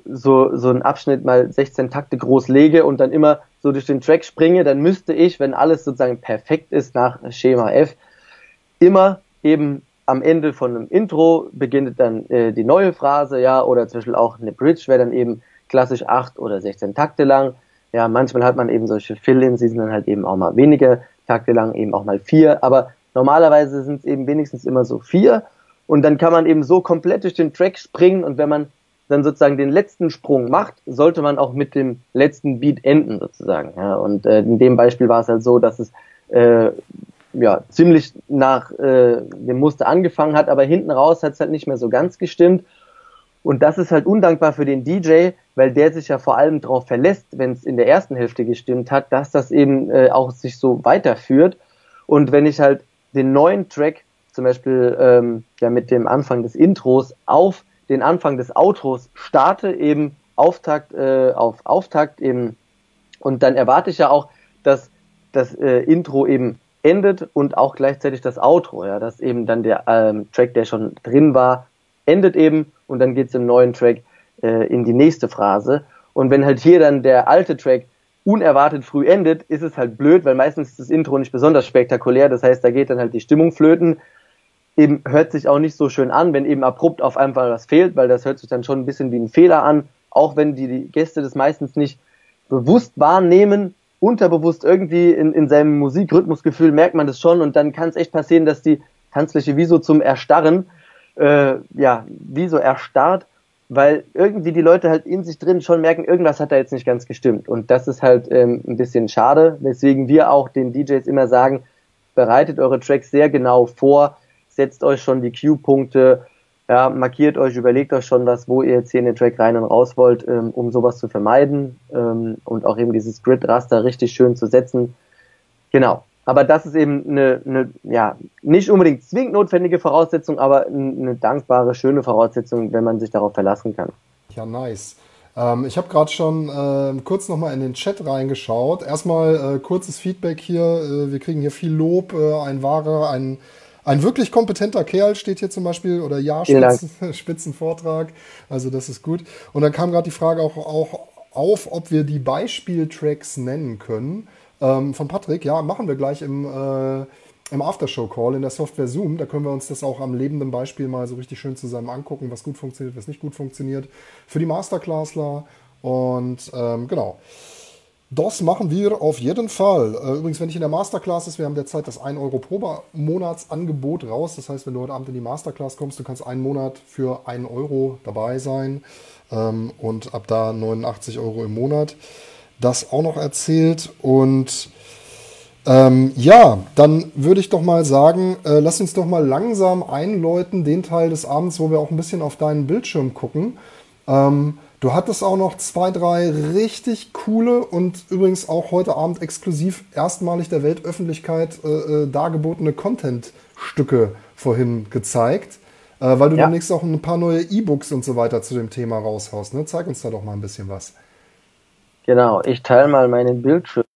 B: so so einen Abschnitt mal sechzehn Takte groß lege und dann immer so durch den Track springe, dann müsste ich, wenn alles sozusagen perfekt ist nach Schema F, immer eben am Ende von einem Intro beginnt dann äh, die neue Phrase, ja, oder zum Beispiel auch eine Bridge wäre dann eben klassisch acht oder sechzehn Takte lang. Ja, manchmal hat man eben solche Fill-Ins, die sind dann halt eben auch mal wenige Takte lang, eben auch mal vier, aber normalerweise sind es eben wenigstens immer so vier und dann kann man eben so komplett durch den Track springen und wenn man dann sozusagen den letzten Sprung macht, sollte man auch mit dem letzten Beat enden sozusagen. Ja, und äh, in dem Beispiel war es halt so, dass es äh, ja ziemlich nach äh, dem Muster angefangen hat, aber hinten raus hat es halt nicht mehr so ganz gestimmt. Und das ist halt undankbar für den D J, weil der sich ja vor allem darauf verlässt, wenn es in der ersten Hälfte gestimmt hat, dass das eben äh, auch sich so weiterführt. Und wenn ich halt den neuen Track, zum Beispiel ähm, ja mit dem Anfang des Intros auf den Anfang des Outros starte, eben Auftakt äh, auf Auftakt eben, und dann erwarte ich ja auch, dass das äh, Intro eben endet und auch gleichzeitig das Outro, ja, dass eben dann der ähm, Track, der schon drin war, endet eben und dann geht's im neuen Track äh, in die nächste Phrase. Und wenn halt hier dann der alte Track unerwartet früh endet, ist es halt blöd, weil meistens ist das Intro nicht besonders spektakulär, das heißt, da geht dann halt die Stimmung flöten. Eben hört sich auch nicht so schön an, wenn eben abrupt auf einmal was fehlt, weil das hört sich dann schon ein bisschen wie ein Fehler an, auch wenn die, die Gäste das meistens nicht bewusst wahrnehmen, unterbewusst irgendwie in, in seinem Musikrhythmusgefühl merkt man das schon und dann kann es echt passieren, dass die Tanzfläche wie so zum Erstarren, äh, ja, wie so erstarrt, weil irgendwie die Leute halt in sich drin schon merken, irgendwas hat da jetzt nicht ganz gestimmt und das ist halt ähm, ein bisschen schade, weswegen wir auch den D Js immer sagen, bereitet eure Tracks sehr genau vor, setzt euch schon die Cue-Punkte, ja, markiert euch, überlegt euch schon was, wo ihr jetzt hier in den Track rein und raus wollt, ähm, um sowas zu vermeiden ähm, und auch eben dieses Grid-Raster richtig schön zu setzen. Genau. Aber das ist eben eine, eine ja, nicht unbedingt zwingend notwendige Voraussetzung, aber eine dankbare, schöne Voraussetzung, wenn man sich darauf verlassen kann.
A: Ja, nice. Ähm, ich habe gerade schon äh, kurz nochmal in den Chat reingeschaut. Erstmal äh, kurzes Feedback hier. Äh, wir kriegen hier viel Lob. Äh, ein wahrer, ein Ein wirklich kompetenter Kerl steht hier zum Beispiel, oder ja, Spitzen, Spitzenvortrag, also das ist gut. Und dann kam gerade die Frage auch, auch auf, ob wir die Beispieltracks nennen können. Ähm, von Patrick, ja, machen wir gleich im, äh, im Aftershow-Call in der Software Zoom. Da können wir uns das auch am lebenden Beispiel mal so richtig schön zusammen angucken, was gut funktioniert, was nicht gut funktioniert. Für die Masterclassler und ähm, genau. Das machen wir auf jeden Fall. Übrigens, wenn ich in der Masterclass ist, wir haben derzeit das ein Euro pro Monatsangebot raus. Das heißt, wenn du heute Abend in die Masterclass kommst, du kannst einen Monat für einen Euro dabei sein und ab da neunundachtzig Euro im Monat. Das auch noch erzählt. Und ähm, ja, dann würde ich doch mal sagen, äh, lass uns doch mal langsam einläuten, den Teil des Abends, wo wir auch ein bisschen auf deinen Bildschirm gucken. Ähm, Du hattest auch noch zwei, drei richtig coole und übrigens auch heute Abend exklusiv erstmalig der Weltöffentlichkeit äh, äh, dargebotene Content-Stücke vorhin gezeigt, äh, weil du ja demnächst auch ein paar neue E-Books und so weiter zu dem Thema raushaust. Ne? Zeig uns da doch mal ein bisschen was.
B: Genau, ich teile mal meinen Bildschirm.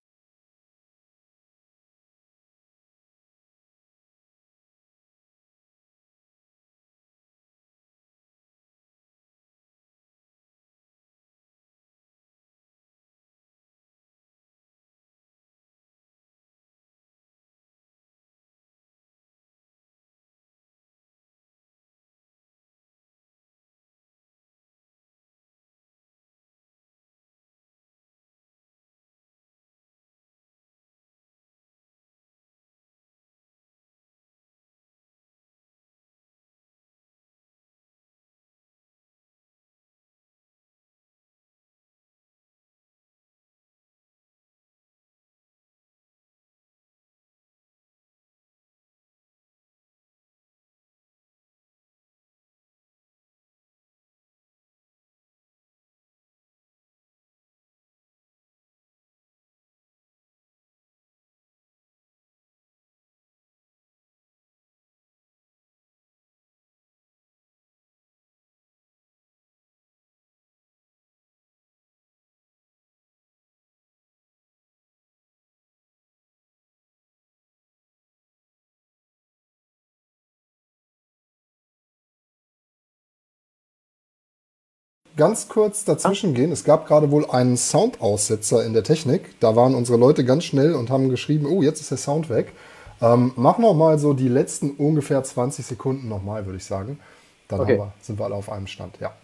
A: Ganz kurz dazwischen gehen. Es gab gerade wohl einen Soundaussetzer in der Technik. Da waren unsere Leute ganz schnell und haben geschrieben, oh, jetzt ist der Sound weg. Ähm, mach noch mal so die letzten ungefähr zwanzig Sekunden nochmal, würde ich sagen. Dann
B: okay.
A: haben wir, sind wir alle auf einem Stand. Ja.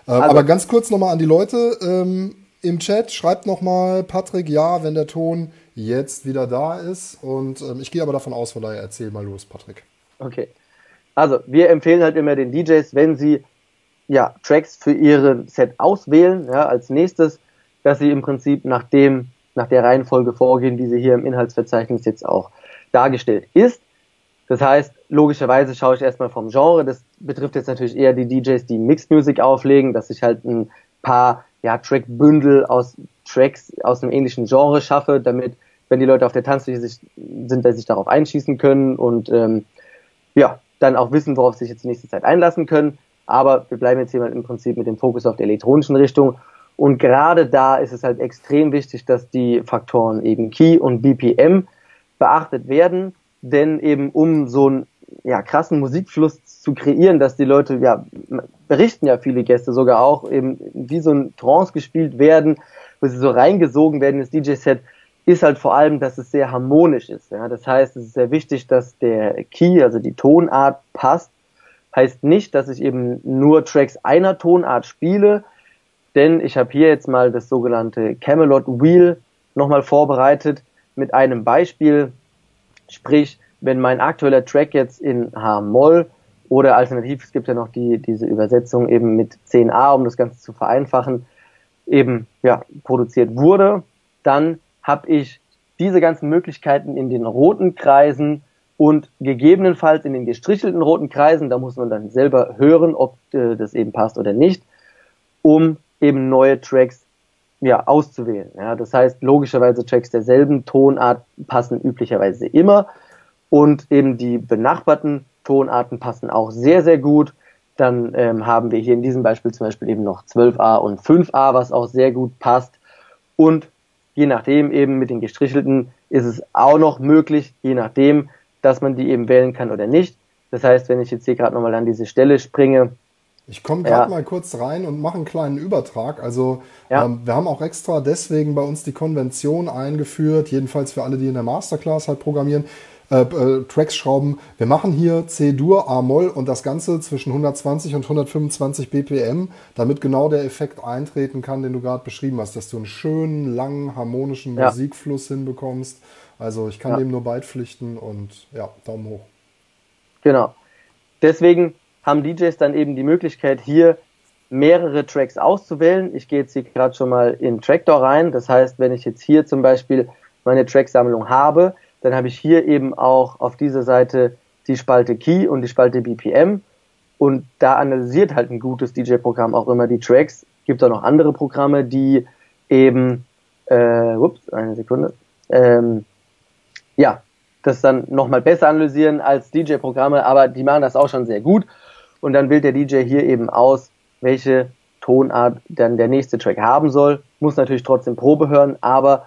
A: Ähm, also, aber ganz kurz nochmal an die Leute ähm, im Chat. Schreibt nochmal, Patrick, ja, wenn der Ton jetzt wieder da ist. Und ähm, ich gehe aber davon aus, von daher erzähl mal los, Patrick.
B: Okay. Also, wir empfehlen halt immer den D Js, wenn sie ja, Tracks für ihren Set auswählen, ja, als nächstes, dass sie im Prinzip nach dem, nach der Reihenfolge vorgehen, die sie hier im Inhaltsverzeichnis jetzt auch dargestellt ist. Das heißt, logischerweise schaue ich erstmal vom Genre. Das betrifft jetzt natürlich eher die D Js, die Mixed Music auflegen, dass ich halt ein paar, ja, Trackbündel aus Tracks aus einem ähnlichen Genre schaffe, damit, wenn die Leute auf der Tanzfläche sich, sind, dass sich darauf einschießen können und, ähm, ja, dann auch wissen, worauf sie sich jetzt die nächste Zeit einlassen können. Aber wir bleiben jetzt hier mal im Prinzip mit dem Fokus auf der elektronischen Richtung. Und gerade da ist es halt extrem wichtig, dass die Faktoren eben Key und B P M beachtet werden. Denn eben um so einen ja, krassen Musikfluss zu kreieren, dass die Leute, ja, berichten ja viele Gäste sogar auch, eben wie so ein Trance gespielt werden, wo sie so reingesogen werden ins D J-Set, ist halt vor allem, dass es sehr harmonisch ist. Ja? Das heißt, es ist sehr wichtig, dass der Key, also die Tonart, passt. Heißt nicht, dass ich eben nur Tracks einer Tonart spiele, denn ich habe hier jetzt mal das sogenannte Camelot Wheel nochmal vorbereitet mit einem Beispiel. Sprich, wenn mein aktueller Track jetzt in H-Moll oder alternativ, es gibt ja noch die diese Übersetzung eben mit zehn A, um das Ganze zu vereinfachen, eben ja produziert wurde, dann habe ich diese ganzen Möglichkeiten in den roten Kreisen und gegebenenfalls in den gestrichelten roten Kreisen, da muss man dann selber hören, ob äh, das eben passt oder nicht, um eben neue Tracks ja auszuwählen. Ja, das heißt, logischerweise Tracks derselben Tonart passen üblicherweise immer und eben die benachbarten Tonarten passen auch sehr, sehr gut. Dann ähm, haben wir hier in diesem Beispiel zum Beispiel eben noch zwölf A und fünf A, was auch sehr gut passt. Und je nachdem eben mit den gestrichelten ist es auch noch möglich, je nachdem, dass man die eben wählen kann oder nicht. Das heißt, wenn ich jetzt hier gerade nochmal an diese Stelle springe.
A: Ich komme gerade
B: ja.
A: mal kurz rein und mache einen kleinen Übertrag. Also
B: ja.
A: ähm, wir haben auch extra deswegen bei uns die Konvention eingeführt, jedenfalls für alle, die in der Masterclass halt programmieren, äh, äh, Tracks schrauben. Wir machen hier C-Dur, A-Moll und das Ganze zwischen hundertzwanzig und hundertfünfundzwanzig B P M, damit genau der Effekt eintreten kann, den du gerade beschrieben hast, dass du einen schönen, langen, harmonischen
B: ja.
A: Musikfluss hinbekommst. Also ich kann
B: ja.
A: dem nur beipflichten und ja, Daumen hoch.
B: Genau. Deswegen haben D Js dann eben die Möglichkeit, hier mehrere Tracks auszuwählen. Ich gehe jetzt hier gerade schon mal in Trackdoor rein. Das heißt, wenn ich jetzt hier zum Beispiel meine Tracksammlung habe, dann habe ich hier eben auch auf dieser Seite die Spalte Key und die Spalte B P M. Und da analysiert halt ein gutes D J-Programm auch immer die Tracks. Gibt auch noch andere Programme, die eben, äh, ups, eine Sekunde, ähm, ja, das dann nochmal besser analysieren als D J-Programme, aber die machen das auch schon sehr gut. Und dann wählt der D J hier eben aus, welche Tonart dann der nächste Track haben soll. Muss natürlich trotzdem Probe hören, aber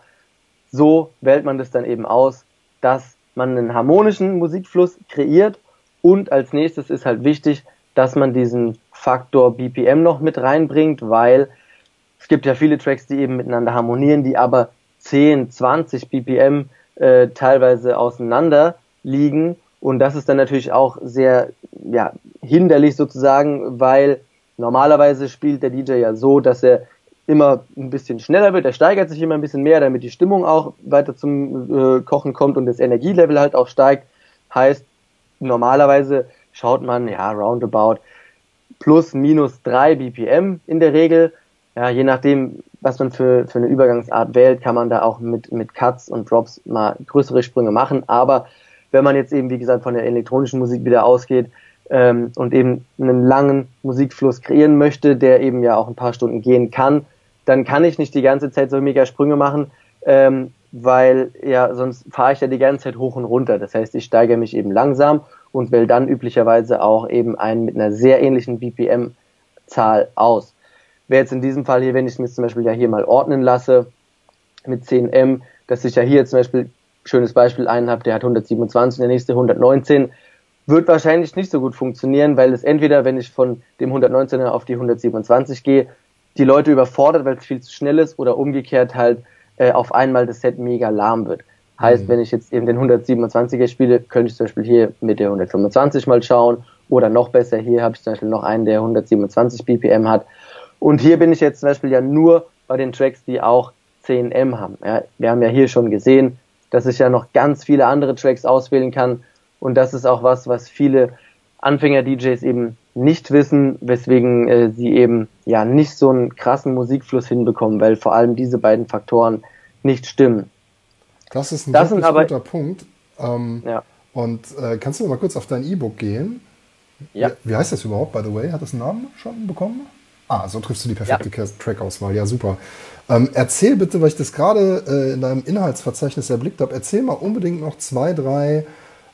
B: so wählt man das dann eben aus, dass man einen harmonischen Musikfluss kreiert. Und als nächstes ist halt wichtig, dass man diesen Faktor B P M noch mit reinbringt, weil es gibt ja viele Tracks, die eben miteinander harmonieren, die aber zehn, zwanzig B P M äh, teilweise auseinander liegen. Und das ist dann natürlich auch sehr ja, hinderlich sozusagen, weil normalerweise spielt der D J ja so, dass er immer ein bisschen schneller wird, er steigert sich immer ein bisschen mehr, damit die Stimmung auch weiter zum äh, Kochen kommt und das Energielevel halt auch steigt. Heißt, normalerweise schaut man, ja, roundabout plus minus drei B P M in der Regel. Ja, je nachdem, was man für, für eine Übergangsart wählt, kann man da auch mit, mit Cuts und Drops mal größere Sprünge machen. Aber wenn man jetzt eben, wie gesagt, von der elektronischen Musik wieder ausgeht ähm, und eben einen langen Musikfluss kreieren möchte, der eben ja auch ein paar Stunden gehen kann, dann kann ich nicht die ganze Zeit so mega Sprünge machen, ähm, weil ja sonst fahre ich ja die ganze Zeit hoch und runter. Das heißt, ich steigere mich eben langsam und wähle dann üblicherweise auch eben einen mit einer sehr ähnlichen B P M-Zahl aus. Wäre jetzt in diesem Fall hier, wenn ich es mir zum Beispiel ja hier mal ordnen lasse mit zehn M, dass ich ja hier zum Beispiel, schönes Beispiel, einen habe, der hat hundertsiebenundzwanzig, der nächste hundertneunzehn, wird wahrscheinlich nicht so gut funktionieren, weil es entweder, wenn ich von dem hundertneunzehner auf die hundertsiebenundzwanzig gehe, die Leute überfordert, weil es viel zu schnell ist, oder umgekehrt halt äh, auf einmal das Set mega lahm wird. Heißt, mhm. wenn ich jetzt eben den hundertsiebenundzwanziger spiele, könnte ich zum Beispiel hier mit der hundertfünfundzwanzig mal schauen, oder noch besser, hier habe ich zum Beispiel noch einen, der hundertsiebenundzwanzig B P M hat. Und hier bin ich jetzt zum Beispiel ja nur bei den Tracks, die auch zehn M haben. Ja, wir haben ja hier schon gesehen, dass ich ja noch ganz viele andere Tracks auswählen kann. Und das ist auch was, was viele Anfänger-D Js eben nicht wissen, weswegen äh, sie eben ja nicht so einen krassen Musikfluss hinbekommen, weil vor allem diese beiden Faktoren nicht stimmen.
A: Das ist ein
B: das
A: wirklich
B: aber,
A: guter Punkt. Ähm,
B: ja.
A: Und äh, kannst du mal kurz auf dein E-Book gehen?
B: Ja.
A: Wie, wie heißt das überhaupt, by the way? Hat das einen Namen schon bekommen? Ah, so triffst du die perfekte ja. Track-Auswahl. Ja, super. Ähm, erzähl bitte, weil ich das gerade äh, in deinem Inhaltsverzeichnis erblickt habe, erzähl mal unbedingt noch zwei, drei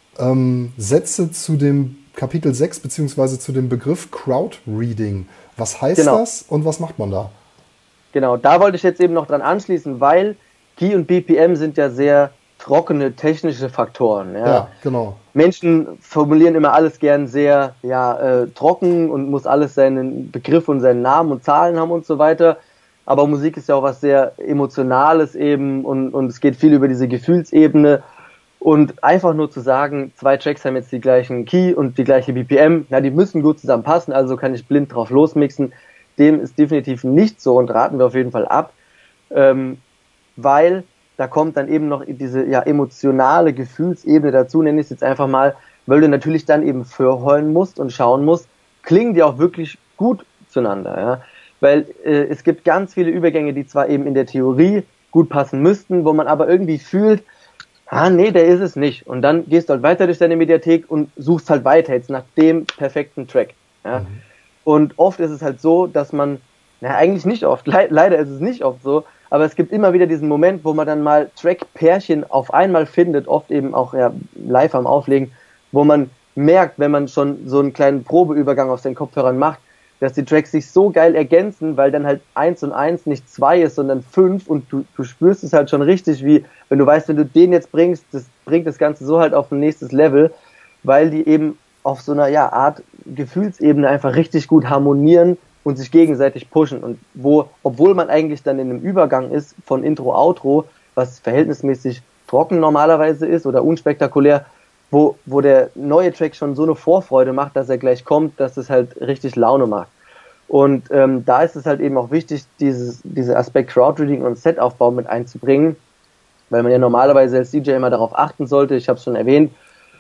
A: ähm, Sätze zu dem Kapitel sechs beziehungsweise zu dem Begriff Crowd-Reading. Was heißt
B: genau.
A: das und was macht man da?
B: Genau, da wollte ich jetzt eben noch dran anschließen, weil Key und B P M sind ja sehr trockene technische Faktoren. Ja,
A: ja genau.
B: Menschen formulieren immer alles gern sehr ja, äh, trocken und muss alles seinen Begriff und seinen Namen und Zahlen haben und so weiter. Aber Musik ist ja auch was sehr Emotionales eben und, und es geht viel über diese Gefühlsebene. Und einfach nur zu sagen, zwei Tracks haben jetzt die gleichen Key und die gleiche B P M, na, die müssen gut zusammenpassen, also kann ich blind drauf losmixen. Dem ist definitiv nicht so und raten wir auf jeden Fall ab, ähm, weil da kommt dann eben noch diese ja, emotionale Gefühlsebene dazu, nenne ich es jetzt einfach mal, weil du natürlich dann eben vorheulen musst und schauen musst, klingen die auch wirklich gut zueinander, ja? Weil äh, es gibt ganz viele Übergänge, die zwar eben in der Theorie gut passen müssten, wo man aber irgendwie fühlt, ah, nee, der ist es nicht. Und dann gehst du halt weiter durch deine Mediathek und suchst halt weiter jetzt nach dem perfekten Track. Ja? Mhm. Und oft ist es halt so, dass man, na eigentlich nicht oft, le- leider ist es nicht oft so, aber es gibt immer wieder diesen Moment, wo man dann mal Track-Pärchen auf einmal findet, oft eben auch ja, live am Auflegen, wo man merkt, wenn man schon so einen kleinen Probeübergang auf seinen Kopfhörern macht, dass die Tracks sich so geil ergänzen, weil dann halt eins und eins nicht zwei ist, sondern fünf und du, du spürst es halt schon richtig, wie wenn du weißt, wenn du den jetzt bringst, das bringt das Ganze so halt auf ein nächstes Level, weil die eben auf so einer ja, Art Gefühlsebene einfach richtig gut harmonieren und sich gegenseitig pushen und wo, obwohl man eigentlich dann in einem Übergang ist von Intro, Outro, was verhältnismäßig trocken normalerweise ist oder unspektakulär, wo, wo der neue Track schon so eine Vorfreude macht, dass er gleich kommt, dass es halt richtig Laune macht. Und ähm, da ist es halt eben auch wichtig, dieses, diese Aspekt Crowdreading und Setaufbau mit einzubringen, weil man ja normalerweise als D J immer darauf achten sollte, ich habe es schon erwähnt,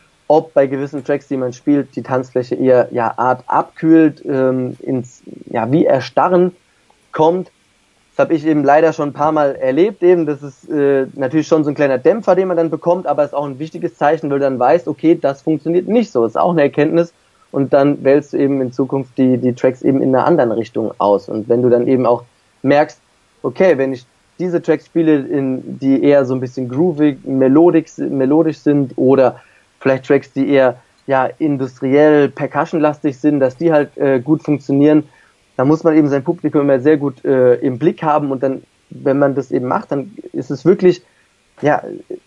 B: ob bei gewissen Tracks, die man spielt, die Tanzfläche eher ja Art abkühlt, ähm, ins ja wie Erstarren kommt. Das habe ich eben leider schon ein paar Mal erlebt eben. Das ist äh, natürlich schon so ein kleiner Dämpfer, den man dann bekommt, aber ist auch ein wichtiges Zeichen, weil du dann weißt, okay, das funktioniert nicht so. Das ist auch eine Erkenntnis. Und dann wählst du eben in Zukunft die, die Tracks eben in einer anderen Richtung aus. Und wenn du dann eben auch merkst, okay, wenn ich diese Tracks spiele, in, die eher so ein bisschen groovig, melodisch, melodisch sind oder vielleicht Tracks, die eher ja industriell, percussionlastig sind, dass die halt äh, gut funktionieren, da muss man eben sein Publikum immer sehr gut äh, im Blick haben und dann, wenn man das eben macht, dann ist es wirklich, ja,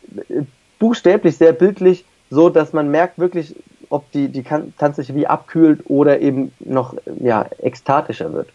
B: buchstäblich sehr bildlich, so dass man merkt wirklich, ob die, die Tanzfläche wie abkühlt oder eben noch, ja, ekstatischer wird.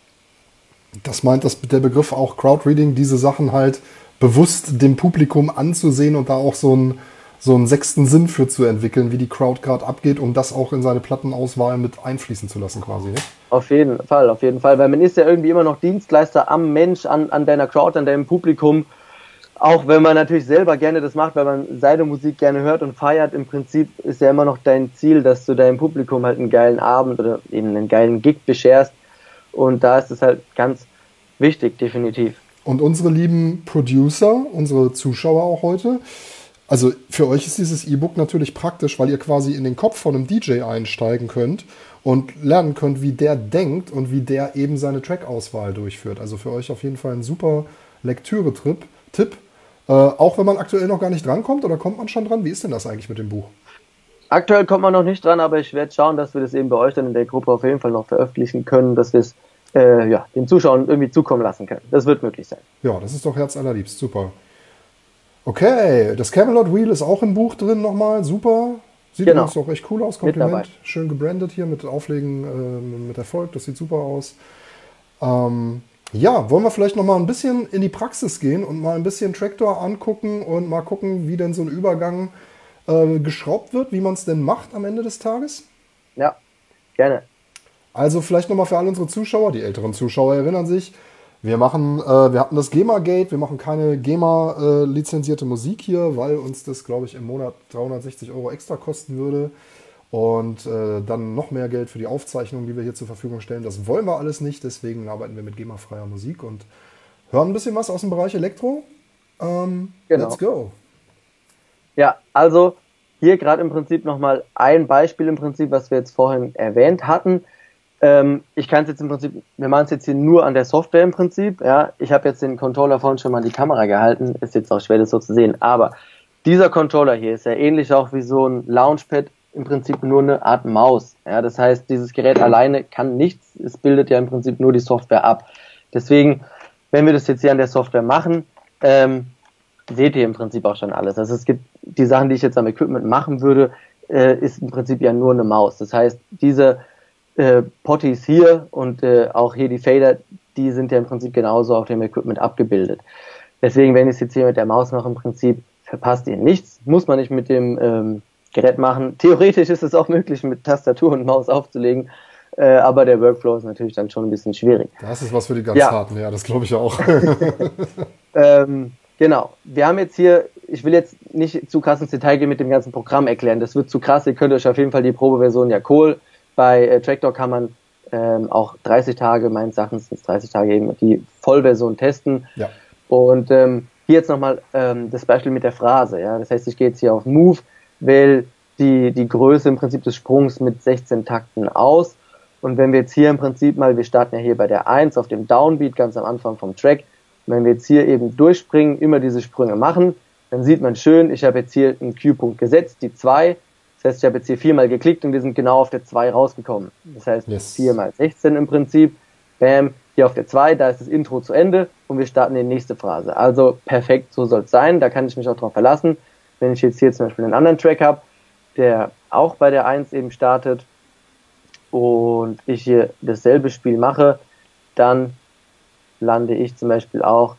A: Das meint das der Begriff auch Crowdreading, diese Sachen halt bewusst dem Publikum anzusehen und da auch so einen, so einen sechsten Sinn für zu entwickeln, wie die Crowd gerade abgeht, um das auch in seine Plattenauswahl mit einfließen zu lassen quasi. Ne?
B: Auf jeden Fall, auf jeden Fall, weil man ist ja irgendwie immer noch Dienstleister am Mensch, an, an deiner Crowd, an deinem Publikum, auch wenn man natürlich selber gerne das macht, weil man seine Musik gerne hört und feiert, im Prinzip ist ja immer noch dein Ziel, dass du deinem Publikum halt einen geilen Abend oder eben einen geilen Gig bescherst und da ist es halt ganz wichtig, definitiv.
A: Und unsere lieben Producer, unsere Zuschauer auch heute, also für euch ist dieses E-Book natürlich praktisch, weil ihr quasi in den Kopf von einem D J einsteigen könnt und lernen könnt, wie der denkt und wie der eben seine Track-Auswahl durchführt. Also für euch auf jeden Fall ein super Lektüre-Tipp. Tipp. Äh, auch wenn man aktuell noch gar nicht drankommt, oder kommt man schon dran? Wie ist denn das eigentlich mit dem Buch?
B: Aktuell kommt man noch nicht dran, aber ich werde schauen, dass wir das eben bei euch dann in der Gruppe auf jeden Fall noch veröffentlichen können, dass wir es äh, ja, den Zuschauern irgendwie zukommen lassen können. Das wird möglich sein.
A: Ja, das ist doch herzallerliebst. Super. Okay, das Camelot Wheel ist auch im Buch drin nochmal. Super. Sieht genau. übrigens auch echt cool aus. Kompliment. Schön gebrandet hier mit Auflegen äh, mit Erfolg. Das sieht super aus. Ähm, ja, wollen wir vielleicht nochmal ein bisschen in die Praxis gehen und mal ein bisschen Traktor angucken und mal gucken, wie denn so ein Übergang äh, geschraubt wird, wie man es denn macht am Ende des Tages?
B: Ja, gerne.
A: Also vielleicht nochmal für alle unsere Zuschauer, die älteren Zuschauer erinnern sich, wir machen, äh, wir hatten das GEMA-Gate, wir machen keine GEMA-lizenzierte äh, Musik hier, weil uns das, glaube ich, im Monat dreihundertsechzig Euro extra kosten würde. Und äh, dann noch mehr Geld für die Aufzeichnungen, die wir hier zur Verfügung stellen. Das wollen wir alles nicht, deswegen arbeiten wir mit GEMA-freier Musik und hören ein bisschen was aus dem Bereich Elektro. Ähm, genau. Let's go.
B: Ja, also hier gerade im Prinzip nochmal ein Beispiel im Prinzip, was wir jetzt vorhin erwähnt hatten. Ähm, ich kann es jetzt im Prinzip, wir machen es jetzt hier nur an der Software im Prinzip. Ja, ich habe jetzt den Controller vorhin schon mal an die Kamera gehalten, ist jetzt auch schwer das so zu sehen, aber dieser Controller hier ist ja ähnlich auch wie so ein Launchpad, im Prinzip nur eine Art Maus. Ja, das heißt, dieses Gerät alleine kann nichts, es bildet ja im Prinzip nur die Software ab. Deswegen, wenn wir das jetzt hier an der Software machen, ähm, seht ihr im Prinzip auch schon alles. Also es gibt die Sachen, die ich jetzt am Equipment machen würde, äh, ist im Prinzip ja nur eine Maus. Das heißt, diese äh, Potties hier und äh, auch hier die Fader, die sind ja im Prinzip genauso auf dem Equipment abgebildet. Deswegen, wenn ich es jetzt hier mit der Maus mache, im Prinzip verpasst ihr nichts. Muss man nicht mit dem ähm, Gerät machen. Theoretisch ist es auch möglich, mit Tastatur und Maus aufzulegen, äh, aber der Workflow ist natürlich dann schon ein bisschen schwierig.
A: Das ist was für die ganz ja. Harten, ja, das glaube ich auch.
B: ähm, genau, wir haben jetzt hier, ich will jetzt nicht zu krass ins Detail gehen mit dem ganzen Programm erklären, das wird zu krass, ihr könnt euch auf jeden Fall die Probeversion ja holen. Bei äh, Trackdog kann man ähm, auch dreißig Tage, meines Erachtens sind es dreißig Tage eben, die Vollversion testen.
A: Ja.
B: Und ähm, hier jetzt nochmal ähm, das Beispiel mit der Phrase, ja, das heißt, ich gehe jetzt hier auf Move, wähle die, die Größe im Prinzip des Sprungs mit sechzehn Takten aus. Und wenn wir jetzt hier im Prinzip mal, wir starten ja hier bei der eins auf dem Downbeat ganz am Anfang vom Track, und wenn wir jetzt hier eben durchspringen, immer diese Sprünge machen, dann sieht man schön, ich habe jetzt hier einen Q-Punkt gesetzt, die zwei. Das heißt, ich habe jetzt hier viermal geklickt und wir sind genau auf der zwei rausgekommen. Das heißt,
A: yes.
B: vier mal sechzehn im Prinzip. Bam, hier auf der zwei, da ist das Intro zu Ende und wir starten die nächste Phrase. Also perfekt, so soll es sein, da kann ich mich auch drauf verlassen. Wenn ich jetzt hier zum Beispiel einen anderen Track habe, der auch bei der eins eben startet und ich hier dasselbe Spiel mache, dann lande ich zum Beispiel auch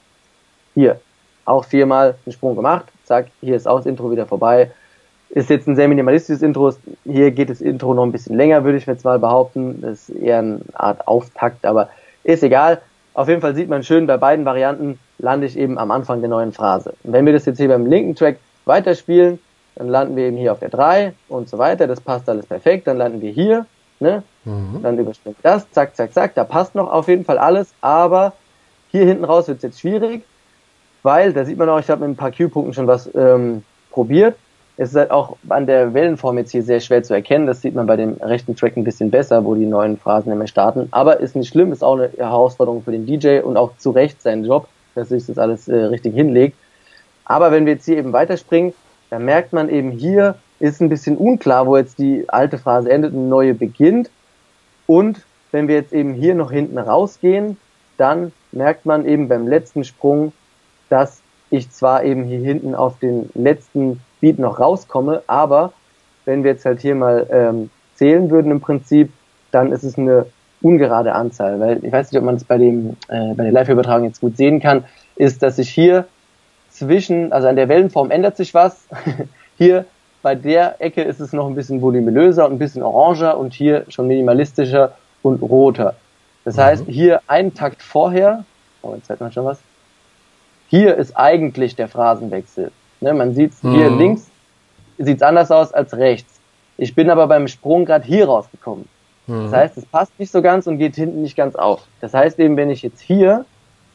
B: hier. Auch viermal einen Sprung gemacht, zack, hier ist auch das Intro wieder vorbei. Ist jetzt ein sehr minimalistisches Intro, hier geht das Intro noch ein bisschen länger, würde ich jetzt mal behaupten. Das ist eher eine Art Auftakt, aber ist egal. Auf jeden Fall sieht man schön, bei beiden Varianten lande ich eben am Anfang der neuen Phrase. Und wenn wir das jetzt hier beim linken Track weiterspielen, dann landen wir eben hier auf der drei und so weiter, das passt alles perfekt, dann landen wir hier, ne? Mhm. Dann überspringt das, zack, zack, zack, da passt noch auf jeden Fall alles, aber hier hinten raus wird es jetzt schwierig, weil, da sieht man auch, ich habe mit ein paar Q-Punkten schon was ähm, probiert, es ist halt auch an der Wellenform jetzt hier sehr schwer zu erkennen, das sieht man bei dem rechten Track ein bisschen besser, wo die neuen Phrasen immer starten, aber ist nicht schlimm, ist auch eine Herausforderung für den D J und auch zu Recht sein Job, dass sich das alles äh, richtig hinlegt. Aber wenn wir jetzt hier eben weiterspringen, dann merkt man eben, hier ist ein bisschen unklar, wo jetzt die alte Phrase endet und eine neue beginnt. Und wenn wir jetzt eben hier noch hinten rausgehen, dann merkt man eben beim letzten Sprung, dass ich zwar eben hier hinten auf den letzten Beat noch rauskomme, aber wenn wir jetzt halt hier mal ähm, zählen würden im Prinzip, dann ist es eine ungerade Anzahl, weil ich weiß nicht, ob man es bei dem äh, bei der Live-Übertragung jetzt gut sehen kann, ist, dass ich hier zwischen, also an der Wellenform ändert sich was. Hier bei der Ecke ist es noch ein bisschen voluminöser und ein bisschen oranger und hier schon minimalistischer und roter. Das heißt, hier einen Takt vorher, oh, jetzt hört man schon was, hier ist eigentlich der Phrasenwechsel. Ne, man sieht hier mhm. links, sieht es anders aus als rechts. Ich bin aber beim Sprung gerade hier rausgekommen. Mhm. Das heißt, es passt nicht so ganz und geht hinten nicht ganz auf. Das heißt eben, wenn ich jetzt hier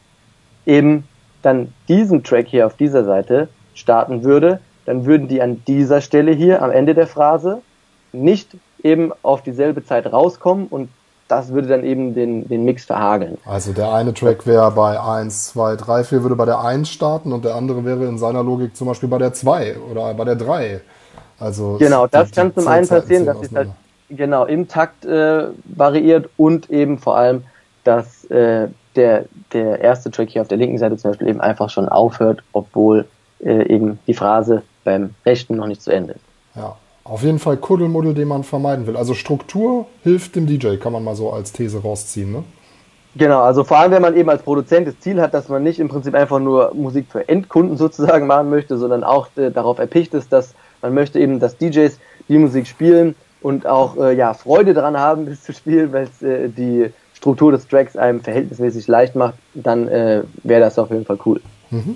B: eben dann diesen Track hier auf dieser Seite starten würde, dann würden die an dieser Stelle hier am Ende der Phrase nicht eben auf dieselbe Zeit rauskommen und das würde dann eben den, den Mix verhageln.
A: Also der eine Track wäre bei eins, zwei, drei, vier würde bei der eins starten und der andere wäre in seiner Logik zum Beispiel bei der zwei oder bei der drei. Also
B: genau, das kann zum einen passieren, dass es halt genau im Takt äh, variiert und eben vor allem, dass äh, der, der erste Track hier auf der linken Seite zum Beispiel eben einfach schon aufhört, obwohl äh, eben die Phrase beim rechten noch nicht zu Ende ist.
A: Ja, auf jeden Fall Kuddelmuddel, den man vermeiden will. Also Struktur hilft dem D J, kann man mal so als These rausziehen, ne?
B: Genau, also vor allem, wenn man eben als Produzent das Ziel hat, dass man nicht im Prinzip einfach nur Musik für Endkunden sozusagen machen möchte, sondern auch äh, darauf erpicht ist, dass man möchte eben, dass D Js die Musik spielen, und auch äh, ja, Freude daran haben, das zu spielen, weil es äh, die Struktur des Tracks einem verhältnismäßig leicht macht, dann äh, wäre das auf jeden Fall cool.
A: Mhm.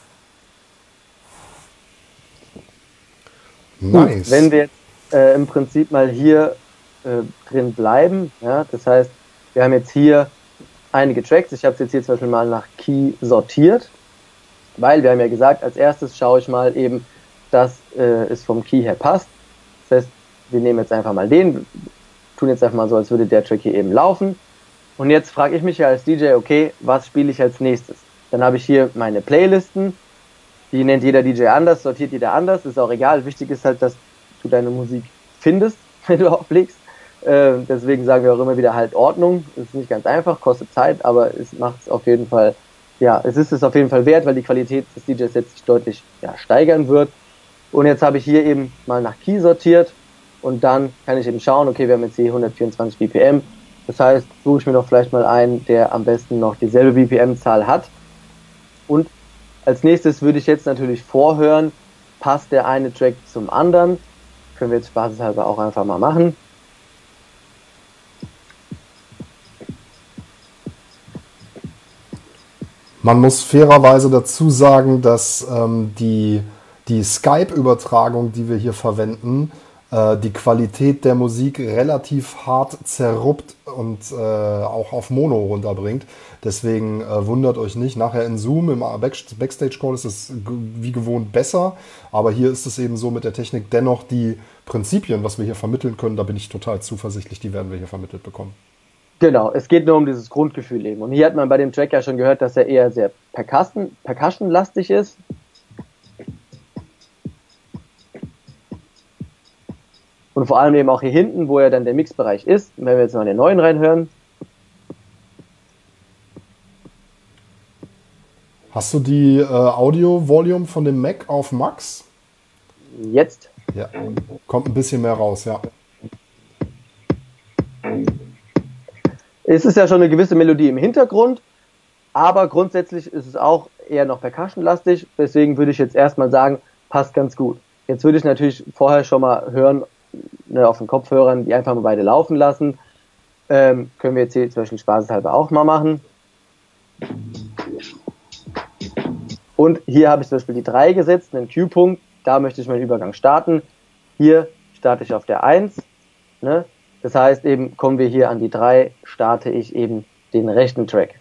B: Gut,
A: Nice.
B: wenn wir jetzt äh, im Prinzip mal hier äh, drin bleiben, ja, das heißt, wir haben jetzt hier einige Tracks, ich habe es jetzt hier zum Beispiel mal nach Key sortiert, weil wir haben ja gesagt, als erstes schaue ich mal eben, dass äh, es vom Key her passt. Das heißt, wir nehmen jetzt einfach mal den, tun jetzt einfach mal so, als würde der Track hier eben laufen. Und jetzt frage ich mich ja als D J, okay, was spiele ich als nächstes? Dann habe ich hier meine Playlisten, die nennt jeder D J anders, sortiert jeder anders, ist auch egal. Wichtig ist halt, dass du deine Musik findest, wenn du auflegst. Äh, deswegen sagen wir auch immer wieder halt Ordnung. Ist nicht ganz einfach, kostet Zeit, aber es macht es auf jeden Fall, ja, es ist es auf jeden Fall wert, weil die Qualität des D Js jetzt sich deutlich ja, steigern wird. Und jetzt habe ich hier eben mal nach Key sortiert und dann kann ich eben schauen, okay, wir haben jetzt hier hundertvierundzwanzig B P M. Das heißt, suche ich mir doch vielleicht mal einen, der am besten noch dieselbe B P M-Zahl hat. Und als nächstes würde ich jetzt natürlich vorhören, passt der eine Track zum anderen. Können wir jetzt spaßeshalber auch einfach mal machen.
A: Man muss fairerweise dazu sagen, dass ähm, die, die Skype-Übertragung, die wir hier verwenden, äh, die Qualität der Musik relativ hart zerruppt und äh, auch auf Mono runterbringt. Deswegen äh, wundert euch nicht, nachher in Zoom, im Backstage-Call ist es wie gewohnt besser, aber hier ist es eben so mit der Technik dennoch die Prinzipien, was wir hier vermitteln können, da bin ich total zuversichtlich, die werden wir hier vermittelt bekommen.
B: Genau, es geht nur um dieses Grundgefühl eben. Und hier hat man bei dem Track ja schon gehört, dass er eher sehr Percussion, Percussion-lastig ist. Und vor allem eben auch hier hinten, wo ja dann der Mixbereich ist. Und wenn wir jetzt mal in den neuen reinhören.
A: Hast du die äh, Audio-Volume von dem Mac auf Max?
B: Jetzt.
A: Ja, kommt ein bisschen mehr raus, ja.
B: Es ist ja schon eine gewisse Melodie im Hintergrund, aber grundsätzlich ist es auch eher noch percussion-lastig, deswegen würde ich jetzt erstmal sagen, passt ganz gut. Jetzt würde ich natürlich vorher schon mal hören, ne, auf den Kopfhörern, die einfach mal beide laufen lassen. Ähm, können wir jetzt hier zum Beispiel spaßeshalber auch mal machen. Und hier habe ich zum Beispiel die drei gesetzt, einen Q-Punkt, da möchte ich meinen Übergang starten. Hier starte ich auf der eins, ne? Das heißt eben, kommen wir hier an die drei, starte ich eben den rechten Track.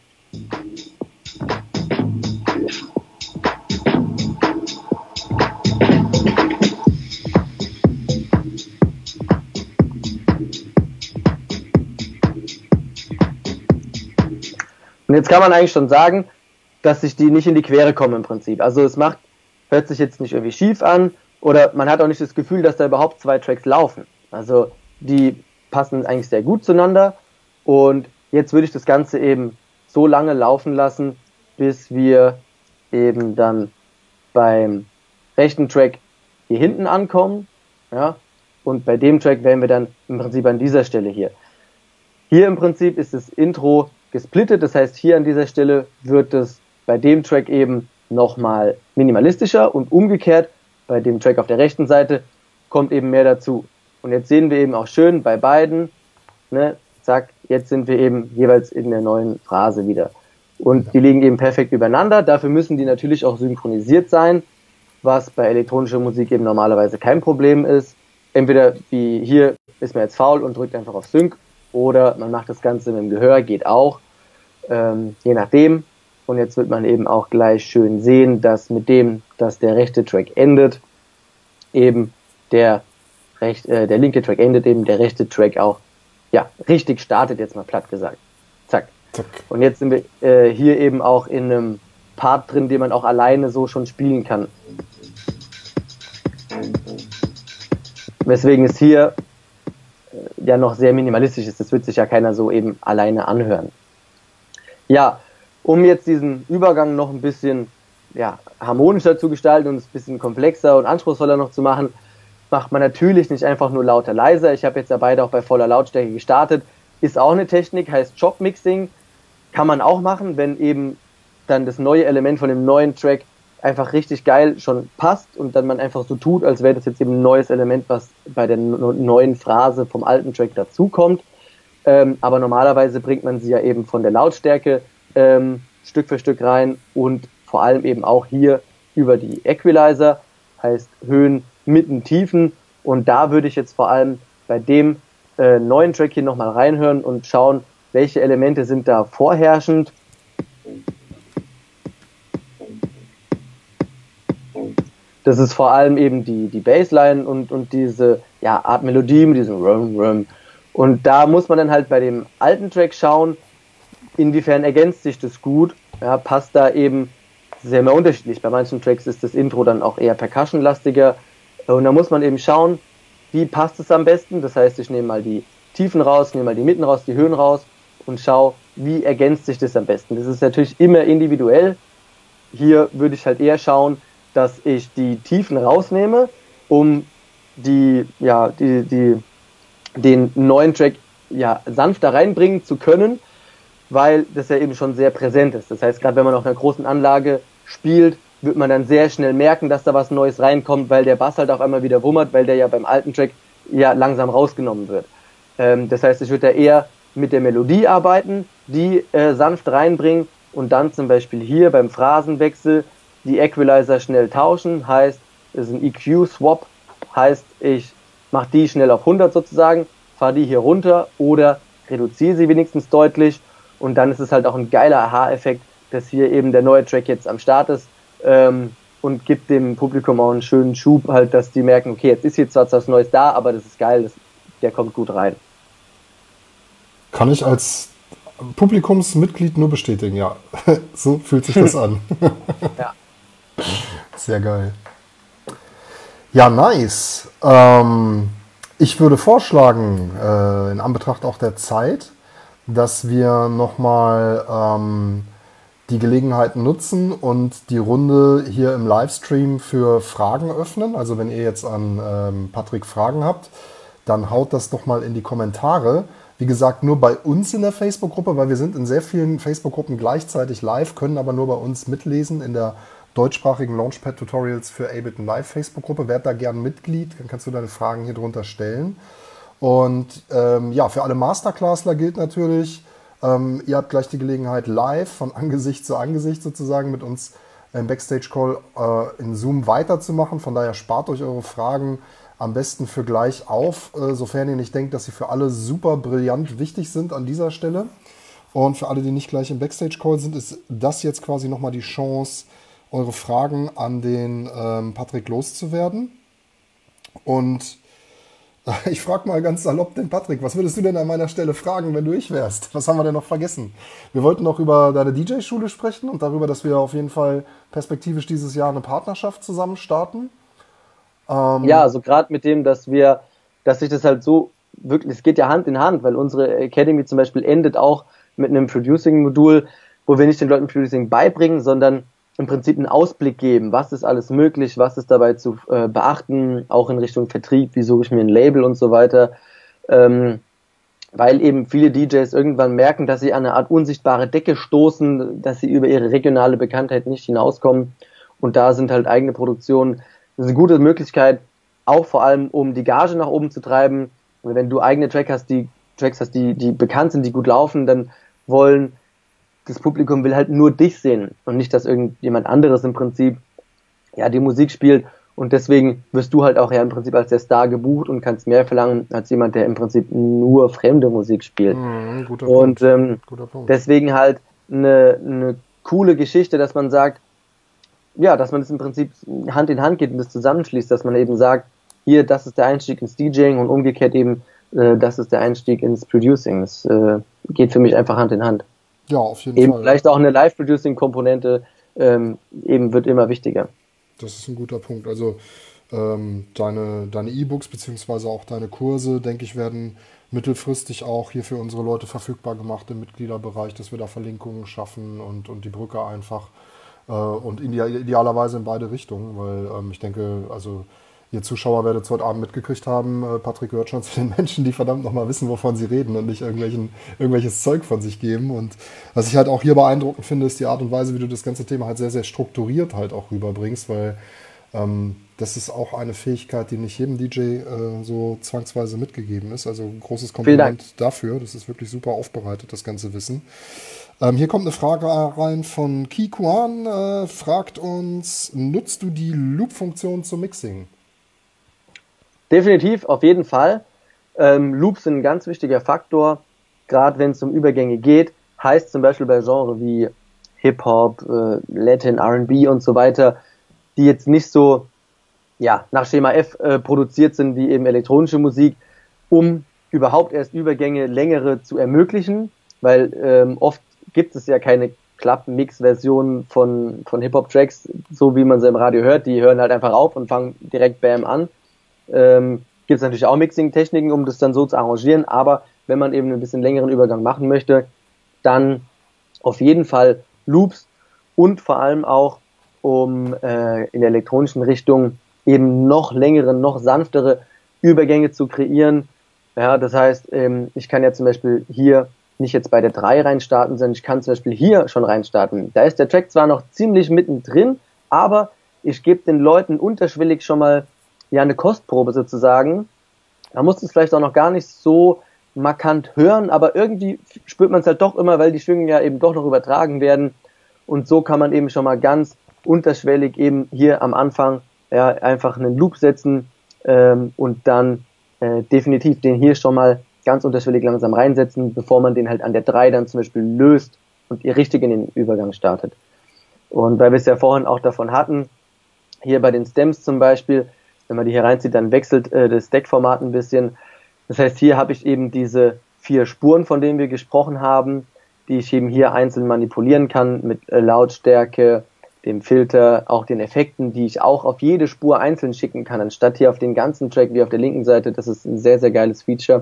B: Und jetzt kann man eigentlich schon sagen, dass sich die nicht in die Quere kommen im Prinzip. Also es macht, hört sich jetzt nicht irgendwie schief an oder man hat auch nicht das Gefühl, dass da überhaupt zwei Tracks laufen. Also die passen eigentlich sehr gut zueinander und jetzt würde ich das Ganze eben so lange laufen lassen, bis wir eben dann beim rechten Track hier hinten ankommen, ja, und bei dem Track wären wir dann im Prinzip an dieser Stelle hier. Hier im Prinzip ist das Intro gesplittet, das heißt hier an dieser Stelle wird es bei dem Track eben nochmal minimalistischer und umgekehrt bei dem Track auf der rechten Seite kommt eben mehr dazu. Und jetzt sehen wir eben auch schön bei beiden, ne, zack, jetzt sind wir eben jeweils in der neuen Phrase wieder. Und die liegen eben perfekt übereinander. Dafür müssen die natürlich auch synchronisiert sein, was bei elektronischer Musik eben normalerweise kein Problem ist. Entweder wie hier ist man jetzt faul und drückt einfach auf Sync oder man macht das Ganze mit dem Gehör, geht auch, ähm, je nachdem. Und jetzt wird man eben auch gleich schön sehen, dass mit dem, dass der rechte Track endet, eben der Recht, äh, der linke Track endet eben, der rechte Track auch, ja, richtig startet, jetzt mal platt gesagt. Zack. Zack. Und jetzt sind wir äh, hier eben auch in einem Part drin, den man auch alleine so schon spielen kann. Weswegen es hier äh, ja noch sehr minimalistisch ist. Das wird sich ja keiner so eben alleine anhören. Ja, um jetzt diesen Übergang noch ein bisschen ja, harmonischer zu gestalten und es ein bisschen komplexer und anspruchsvoller noch zu machen, macht man natürlich nicht einfach nur lauter leiser. Ich habe jetzt ja beide auch bei voller Lautstärke gestartet. Ist auch eine Technik, heißt Chop-Mixing. Kann man auch machen, wenn eben dann das neue Element von dem neuen Track einfach richtig geil schon passt und dann man einfach so tut, als wäre das jetzt eben ein neues Element, was bei der neuen Phrase vom alten Track dazukommt. Ähm, aber normalerweise bringt man sie ja eben von der Lautstärke ähm, Stück für Stück rein und vor allem eben auch hier über die Equalizer, heißt Höhen, Mitten, Tiefen. Und da würde ich jetzt vor allem bei dem äh, neuen Track hier nochmal reinhören und schauen, welche Elemente sind da vorherrschend. Das ist vor allem eben die, die Bassline und, und diese ja, Art Melodie mit diesem Rum, Rum. Und da muss man dann halt bei dem alten Track schauen, inwiefern ergänzt sich das gut. Ja, passt da eben sehr mehr unterschiedlich. Bei manchen Tracks ist das Intro dann auch eher percussionlastiger. Und da muss man eben schauen, wie passt es am besten. Das heißt, ich nehme mal die Tiefen raus, nehme mal die Mitten raus, die Höhen raus und schaue, wie ergänzt sich das am besten. Das ist natürlich immer individuell. Hier würde ich halt eher schauen, dass ich die Tiefen rausnehme, um die, ja, die, die, den neuen Track ja, sanfter reinbringen zu können, weil das ja eben schon sehr präsent ist. Das heißt, gerade wenn man auf einer großen Anlage spielt, wird man dann sehr schnell merken, dass da was Neues reinkommt, weil der Bass halt auf einmal wieder wummert, weil der ja beim alten Track ja langsam rausgenommen wird. Ähm, das heißt, ich würde da eher mit der Melodie arbeiten, die äh, sanft reinbringen und dann zum Beispiel hier beim Phrasenwechsel die Equalizer schnell tauschen, heißt, es ist ein E Q-Swap, heißt, ich mache die schnell auf hundert sozusagen, fahre die hier runter oder reduziere sie wenigstens deutlich und dann ist es halt auch ein geiler Aha-Effekt, dass hier eben der neue Track jetzt am Start ist ähm, und gibt dem Publikum auch einen schönen Schub, halt, dass die merken, okay, jetzt ist hier zwar was Neues da, aber das ist geil, das, der kommt gut rein.
A: Kann ich als Publikumsmitglied nur bestätigen, ja. So fühlt sich das an.
B: Ja.
A: Sehr geil. Ja, nice. Ähm, ich würde vorschlagen, äh, in Anbetracht auch der Zeit, dass wir nochmal ähm, die Gelegenheit nutzen und die Runde hier im Livestream für Fragen öffnen. Also wenn ihr jetzt an ähm, Patrick Fragen habt, dann haut das doch mal in die Kommentare. Wie gesagt, nur bei uns in der Facebook-Gruppe, weil wir sind in sehr vielen Facebook-Gruppen gleichzeitig live, können aber nur bei uns mitlesen in der deutschsprachigen Launchpad-Tutorials für Ableton Live Facebook-Gruppe. Werd da gern Mitglied, dann kannst du deine Fragen hier drunter stellen. Und ähm, ja, für alle Masterclassler gilt natürlich, ähm, ihr habt gleich die Gelegenheit, live von Angesicht zu Angesicht sozusagen mit uns im Backstage-Call äh, in Zoom weiterzumachen. Von daher spart euch eure Fragen am besten für gleich auf, äh, sofern ihr nicht denkt, dass sie für alle super brillant wichtig sind an dieser Stelle. Und für alle, die nicht gleich im Backstage-Call sind, ist das jetzt quasi nochmal die Chance, eure Fragen an den ähm, Patrick loszuwerden. Und äh, ich frage mal ganz salopp den Patrick, was würdest du denn an meiner Stelle fragen, wenn du ich wärst? Was haben wir denn noch vergessen? Wir wollten noch über deine D J-Schule sprechen und darüber, dass wir auf jeden Fall perspektivisch dieses Jahr eine Partnerschaft zusammen starten.
B: Ähm, ja, also gerade mit dem, dass wir, dass sich das halt so wirklich, es geht ja Hand in Hand, weil unsere Academy zum Beispiel endet auch mit einem Producing-Modul, wo wir nicht den Leuten Producing beibringen, sondern im Prinzip einen Ausblick geben, was ist alles möglich, was ist dabei zu äh, beachten, auch in Richtung Vertrieb, wie suche ich mir ein Label und so weiter, ähm, weil eben viele D Js irgendwann merken, dass sie an eine Art unsichtbare Decke stoßen, dass sie über ihre regionale Bekanntheit nicht hinauskommen und da sind halt eigene Produktionen, das ist eine gute Möglichkeit, auch vor allem um die Gage nach oben zu treiben, und wenn du eigene Tracks hast, die Tracks hast, die, die bekannt sind, die gut laufen, dann wollen das Publikum will halt nur dich sehen und nicht, dass irgendjemand anderes im Prinzip ja die Musik spielt und deswegen wirst du halt auch ja im Prinzip als der Star gebucht und kannst mehr verlangen als jemand, der im Prinzip nur fremde Musik spielt.
A: Mhm, guter
B: und
A: Punkt.
B: Ähm,
A: guter Punkt.
B: Deswegen halt eine, eine coole Geschichte, dass man sagt, ja, dass man das im Prinzip Hand in Hand geht und das zusammenschließt, dass man eben sagt, hier, das ist der Einstieg ins DJing und umgekehrt eben, äh, das ist der Einstieg ins Producing. Das äh, geht für mich einfach Hand in Hand.
A: Ja, auf jeden
B: eben
A: Fall.
B: Vielleicht auch eine Live-Producing-Komponente ähm, eben wird immer wichtiger.
A: Das ist ein guter Punkt. Also ähm, deine deine E-Books beziehungsweise auch deine Kurse, denke ich, werden mittelfristig auch hier für unsere Leute verfügbar gemacht im Mitgliederbereich, dass wir da Verlinkungen schaffen und, und die Brücke einfach äh, und idealerweise in beide Richtungen, weil ähm, ich denke, also ihr Zuschauer werdet es heute Abend mitgekriegt haben, äh, Patrick gehört schon zu den Menschen, die verdammt nochmal wissen, wovon sie reden und nicht irgendwelchen, irgendwelches Zeug von sich geben. Und was ich halt auch hier beeindruckend finde, ist die Art und Weise, wie du das ganze Thema halt sehr, sehr strukturiert halt auch rüberbringst, weil ähm, das ist auch eine Fähigkeit, die nicht jedem D J äh, so zwangsweise mitgegeben ist. Also ein großes
B: Vielen Dank.
A: Kompliment dafür. Das ist wirklich super aufbereitet, das ganze Wissen. Ähm, hier kommt eine Frage rein von Ki Kuan, äh, fragt uns, nutzt du die Loop-Funktion zum Mixing?
B: Definitiv, auf jeden Fall. Ähm, Loops sind ein ganz wichtiger Faktor, gerade wenn es um Übergänge geht. Heißt zum Beispiel bei Genre wie Hip-Hop, äh, Latin, R and B und so weiter, die jetzt nicht so ja nach Schema F äh, produziert sind wie eben elektronische Musik, um überhaupt erst Übergänge längere zu ermöglichen, weil ähm, oft gibt es ja keine Club-Mix-Version von, von Hip-Hop-Tracks, so wie man sie im Radio hört. Die hören halt einfach auf und fangen direkt Bam an. Ähm, gibt es natürlich auch Mixing-Techniken, um das dann so zu arrangieren, aber wenn man eben ein bisschen längeren Übergang machen möchte, dann auf jeden Fall Loops und vor allem auch, um äh, in der elektronischen Richtung eben noch längere, noch sanftere Übergänge zu kreieren. Ja, das heißt, ähm, ich kann ja zum Beispiel hier nicht jetzt bei der drei reinstarten, sondern ich kann zum Beispiel hier schon reinstarten. Da ist der Track zwar noch ziemlich mittendrin, aber ich gebe den Leuten unterschwellig schon mal ja eine Kostprobe sozusagen. Da muss es vielleicht auch noch gar nicht so markant hören, aber irgendwie spürt man es halt doch immer, weil die Schwingungen ja eben doch noch übertragen werden. Und so kann man eben schon mal ganz unterschwellig eben hier am Anfang ja einfach einen Loop setzen ähm, und dann äh, definitiv den hier schon mal ganz unterschwellig langsam reinsetzen, bevor man den halt an der drei dann zum Beispiel löst und ihr richtig in den Übergang startet. Und weil wir es ja vorhin auch davon hatten, hier bei den Stems zum Beispiel, wenn man die hier reinzieht, dann wechselt äh, das Stack-Format ein bisschen. Das heißt, hier habe ich eben diese vier Spuren, von denen wir gesprochen haben, die ich eben hier einzeln manipulieren kann mit äh, Lautstärke, dem Filter, auch den Effekten, die ich auch auf jede Spur einzeln schicken kann, anstatt hier auf den ganzen Track wie auf der linken Seite. Das ist ein sehr, sehr geiles Feature.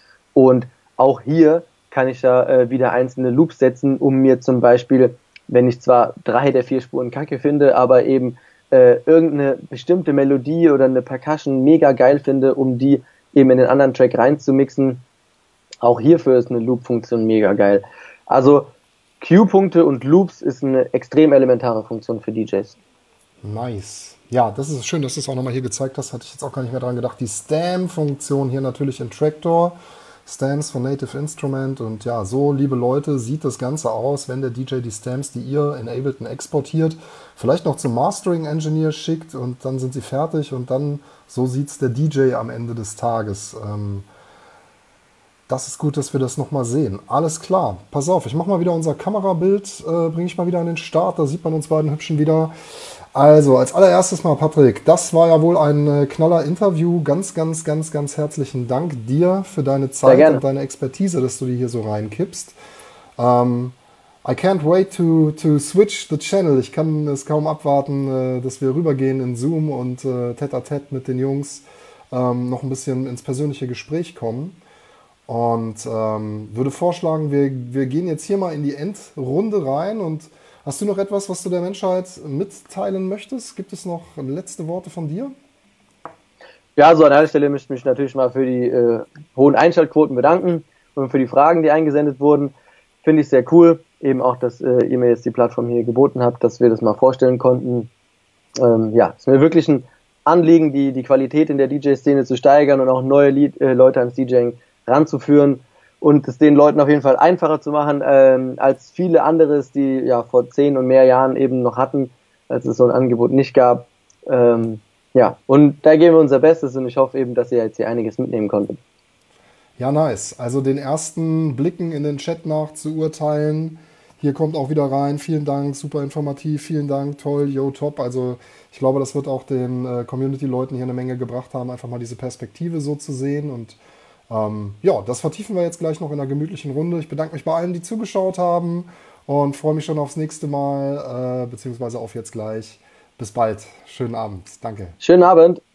B: Und auch hier kann ich ja äh, wieder einzelne Loops setzen, um mir zum Beispiel, wenn ich zwar drei der vier Spuren kacke finde, aber eben äh, irgendeine bestimmte Melodie oder eine Percussion mega geil finde, um die eben in den anderen Track reinzumixen. Auch hierfür ist eine Loop-Funktion mega geil. Also Q-Punkte und Loops ist eine extrem elementare Funktion für D Js.
A: Nice. Ja, das ist schön, dass du es auch nochmal hier gezeigt hast. Hatte ich jetzt auch gar nicht mehr dran gedacht. Die Stam-Funktion hier natürlich in Traktor. Stamps von Native Instrument. Und ja, so, liebe Leute, sieht das Ganze aus, wenn der D J die Stamps, die ihr in Ableton exportiert, vielleicht noch zum Mastering Engineer schickt und dann sind sie fertig und dann, so sieht es der D J am Ende des Tages. Ähm, Das ist gut, dass wir das nochmal sehen. Alles klar. Pass auf, ich mache mal wieder unser Kamerabild, äh, bringe ich mal wieder an den Start. Da sieht man uns beiden Hübschen wieder. Also, als allererstes mal, Patrick, das war ja wohl ein äh, Knaller-Interview. Ganz, ganz, ganz, ganz herzlichen Dank dir für deine Zeit und deine Expertise, dass du die hier so reinkippst. Ähm, I can't wait to, to switch the channel. Ich kann es kaum abwarten, äh, dass wir rübergehen in Zoom und äh, tête-à-tête mit den Jungs ähm, noch ein bisschen ins persönliche Gespräch kommen. Und ähm, würde vorschlagen, wir, wir gehen jetzt hier mal in die Endrunde rein. Und hast du noch etwas, was du der Menschheit mitteilen möchtest? Gibt es noch letzte Worte von dir?
B: Ja, also an der Stelle möchte ich mich natürlich mal für die äh, hohen Einschaltquoten bedanken und für die Fragen, die eingesendet wurden. Finde ich sehr cool. Eben auch, dass äh, ihr mir jetzt die Plattform hier geboten habt, dass wir das mal vorstellen konnten. Ähm, ja, ist mir wirklich ein Anliegen, die, die Qualität in der D J-Szene zu steigern und auch neue Lied, äh, Leute ans DJing ranzuführen und es den Leuten auf jeden Fall einfacher zu machen, ähm, als viele anderes, die ja vor zehn und mehr Jahren eben noch hatten, als es so ein Angebot nicht gab. Ähm, ja, und da geben wir unser Bestes und ich hoffe eben, dass ihr jetzt hier einiges mitnehmen konntet.
A: Ja, nice. Also den ersten Blicken in den Chat nach zu urteilen. Hier kommt auch wieder rein. Vielen Dank, super informativ. Vielen Dank, toll, yo, top. Also ich glaube, das wird auch den äh, Community-Leuten hier eine Menge gebracht haben, einfach mal diese Perspektive so zu sehen. Und Ähm, ja, das vertiefen wir jetzt gleich noch in einer gemütlichen Runde. Ich bedanke mich bei allen, die zugeschaut haben und freue mich schon aufs nächste Mal, äh, beziehungsweise auf jetzt gleich. Bis bald. Schönen Abend. Danke.
B: Schönen Abend.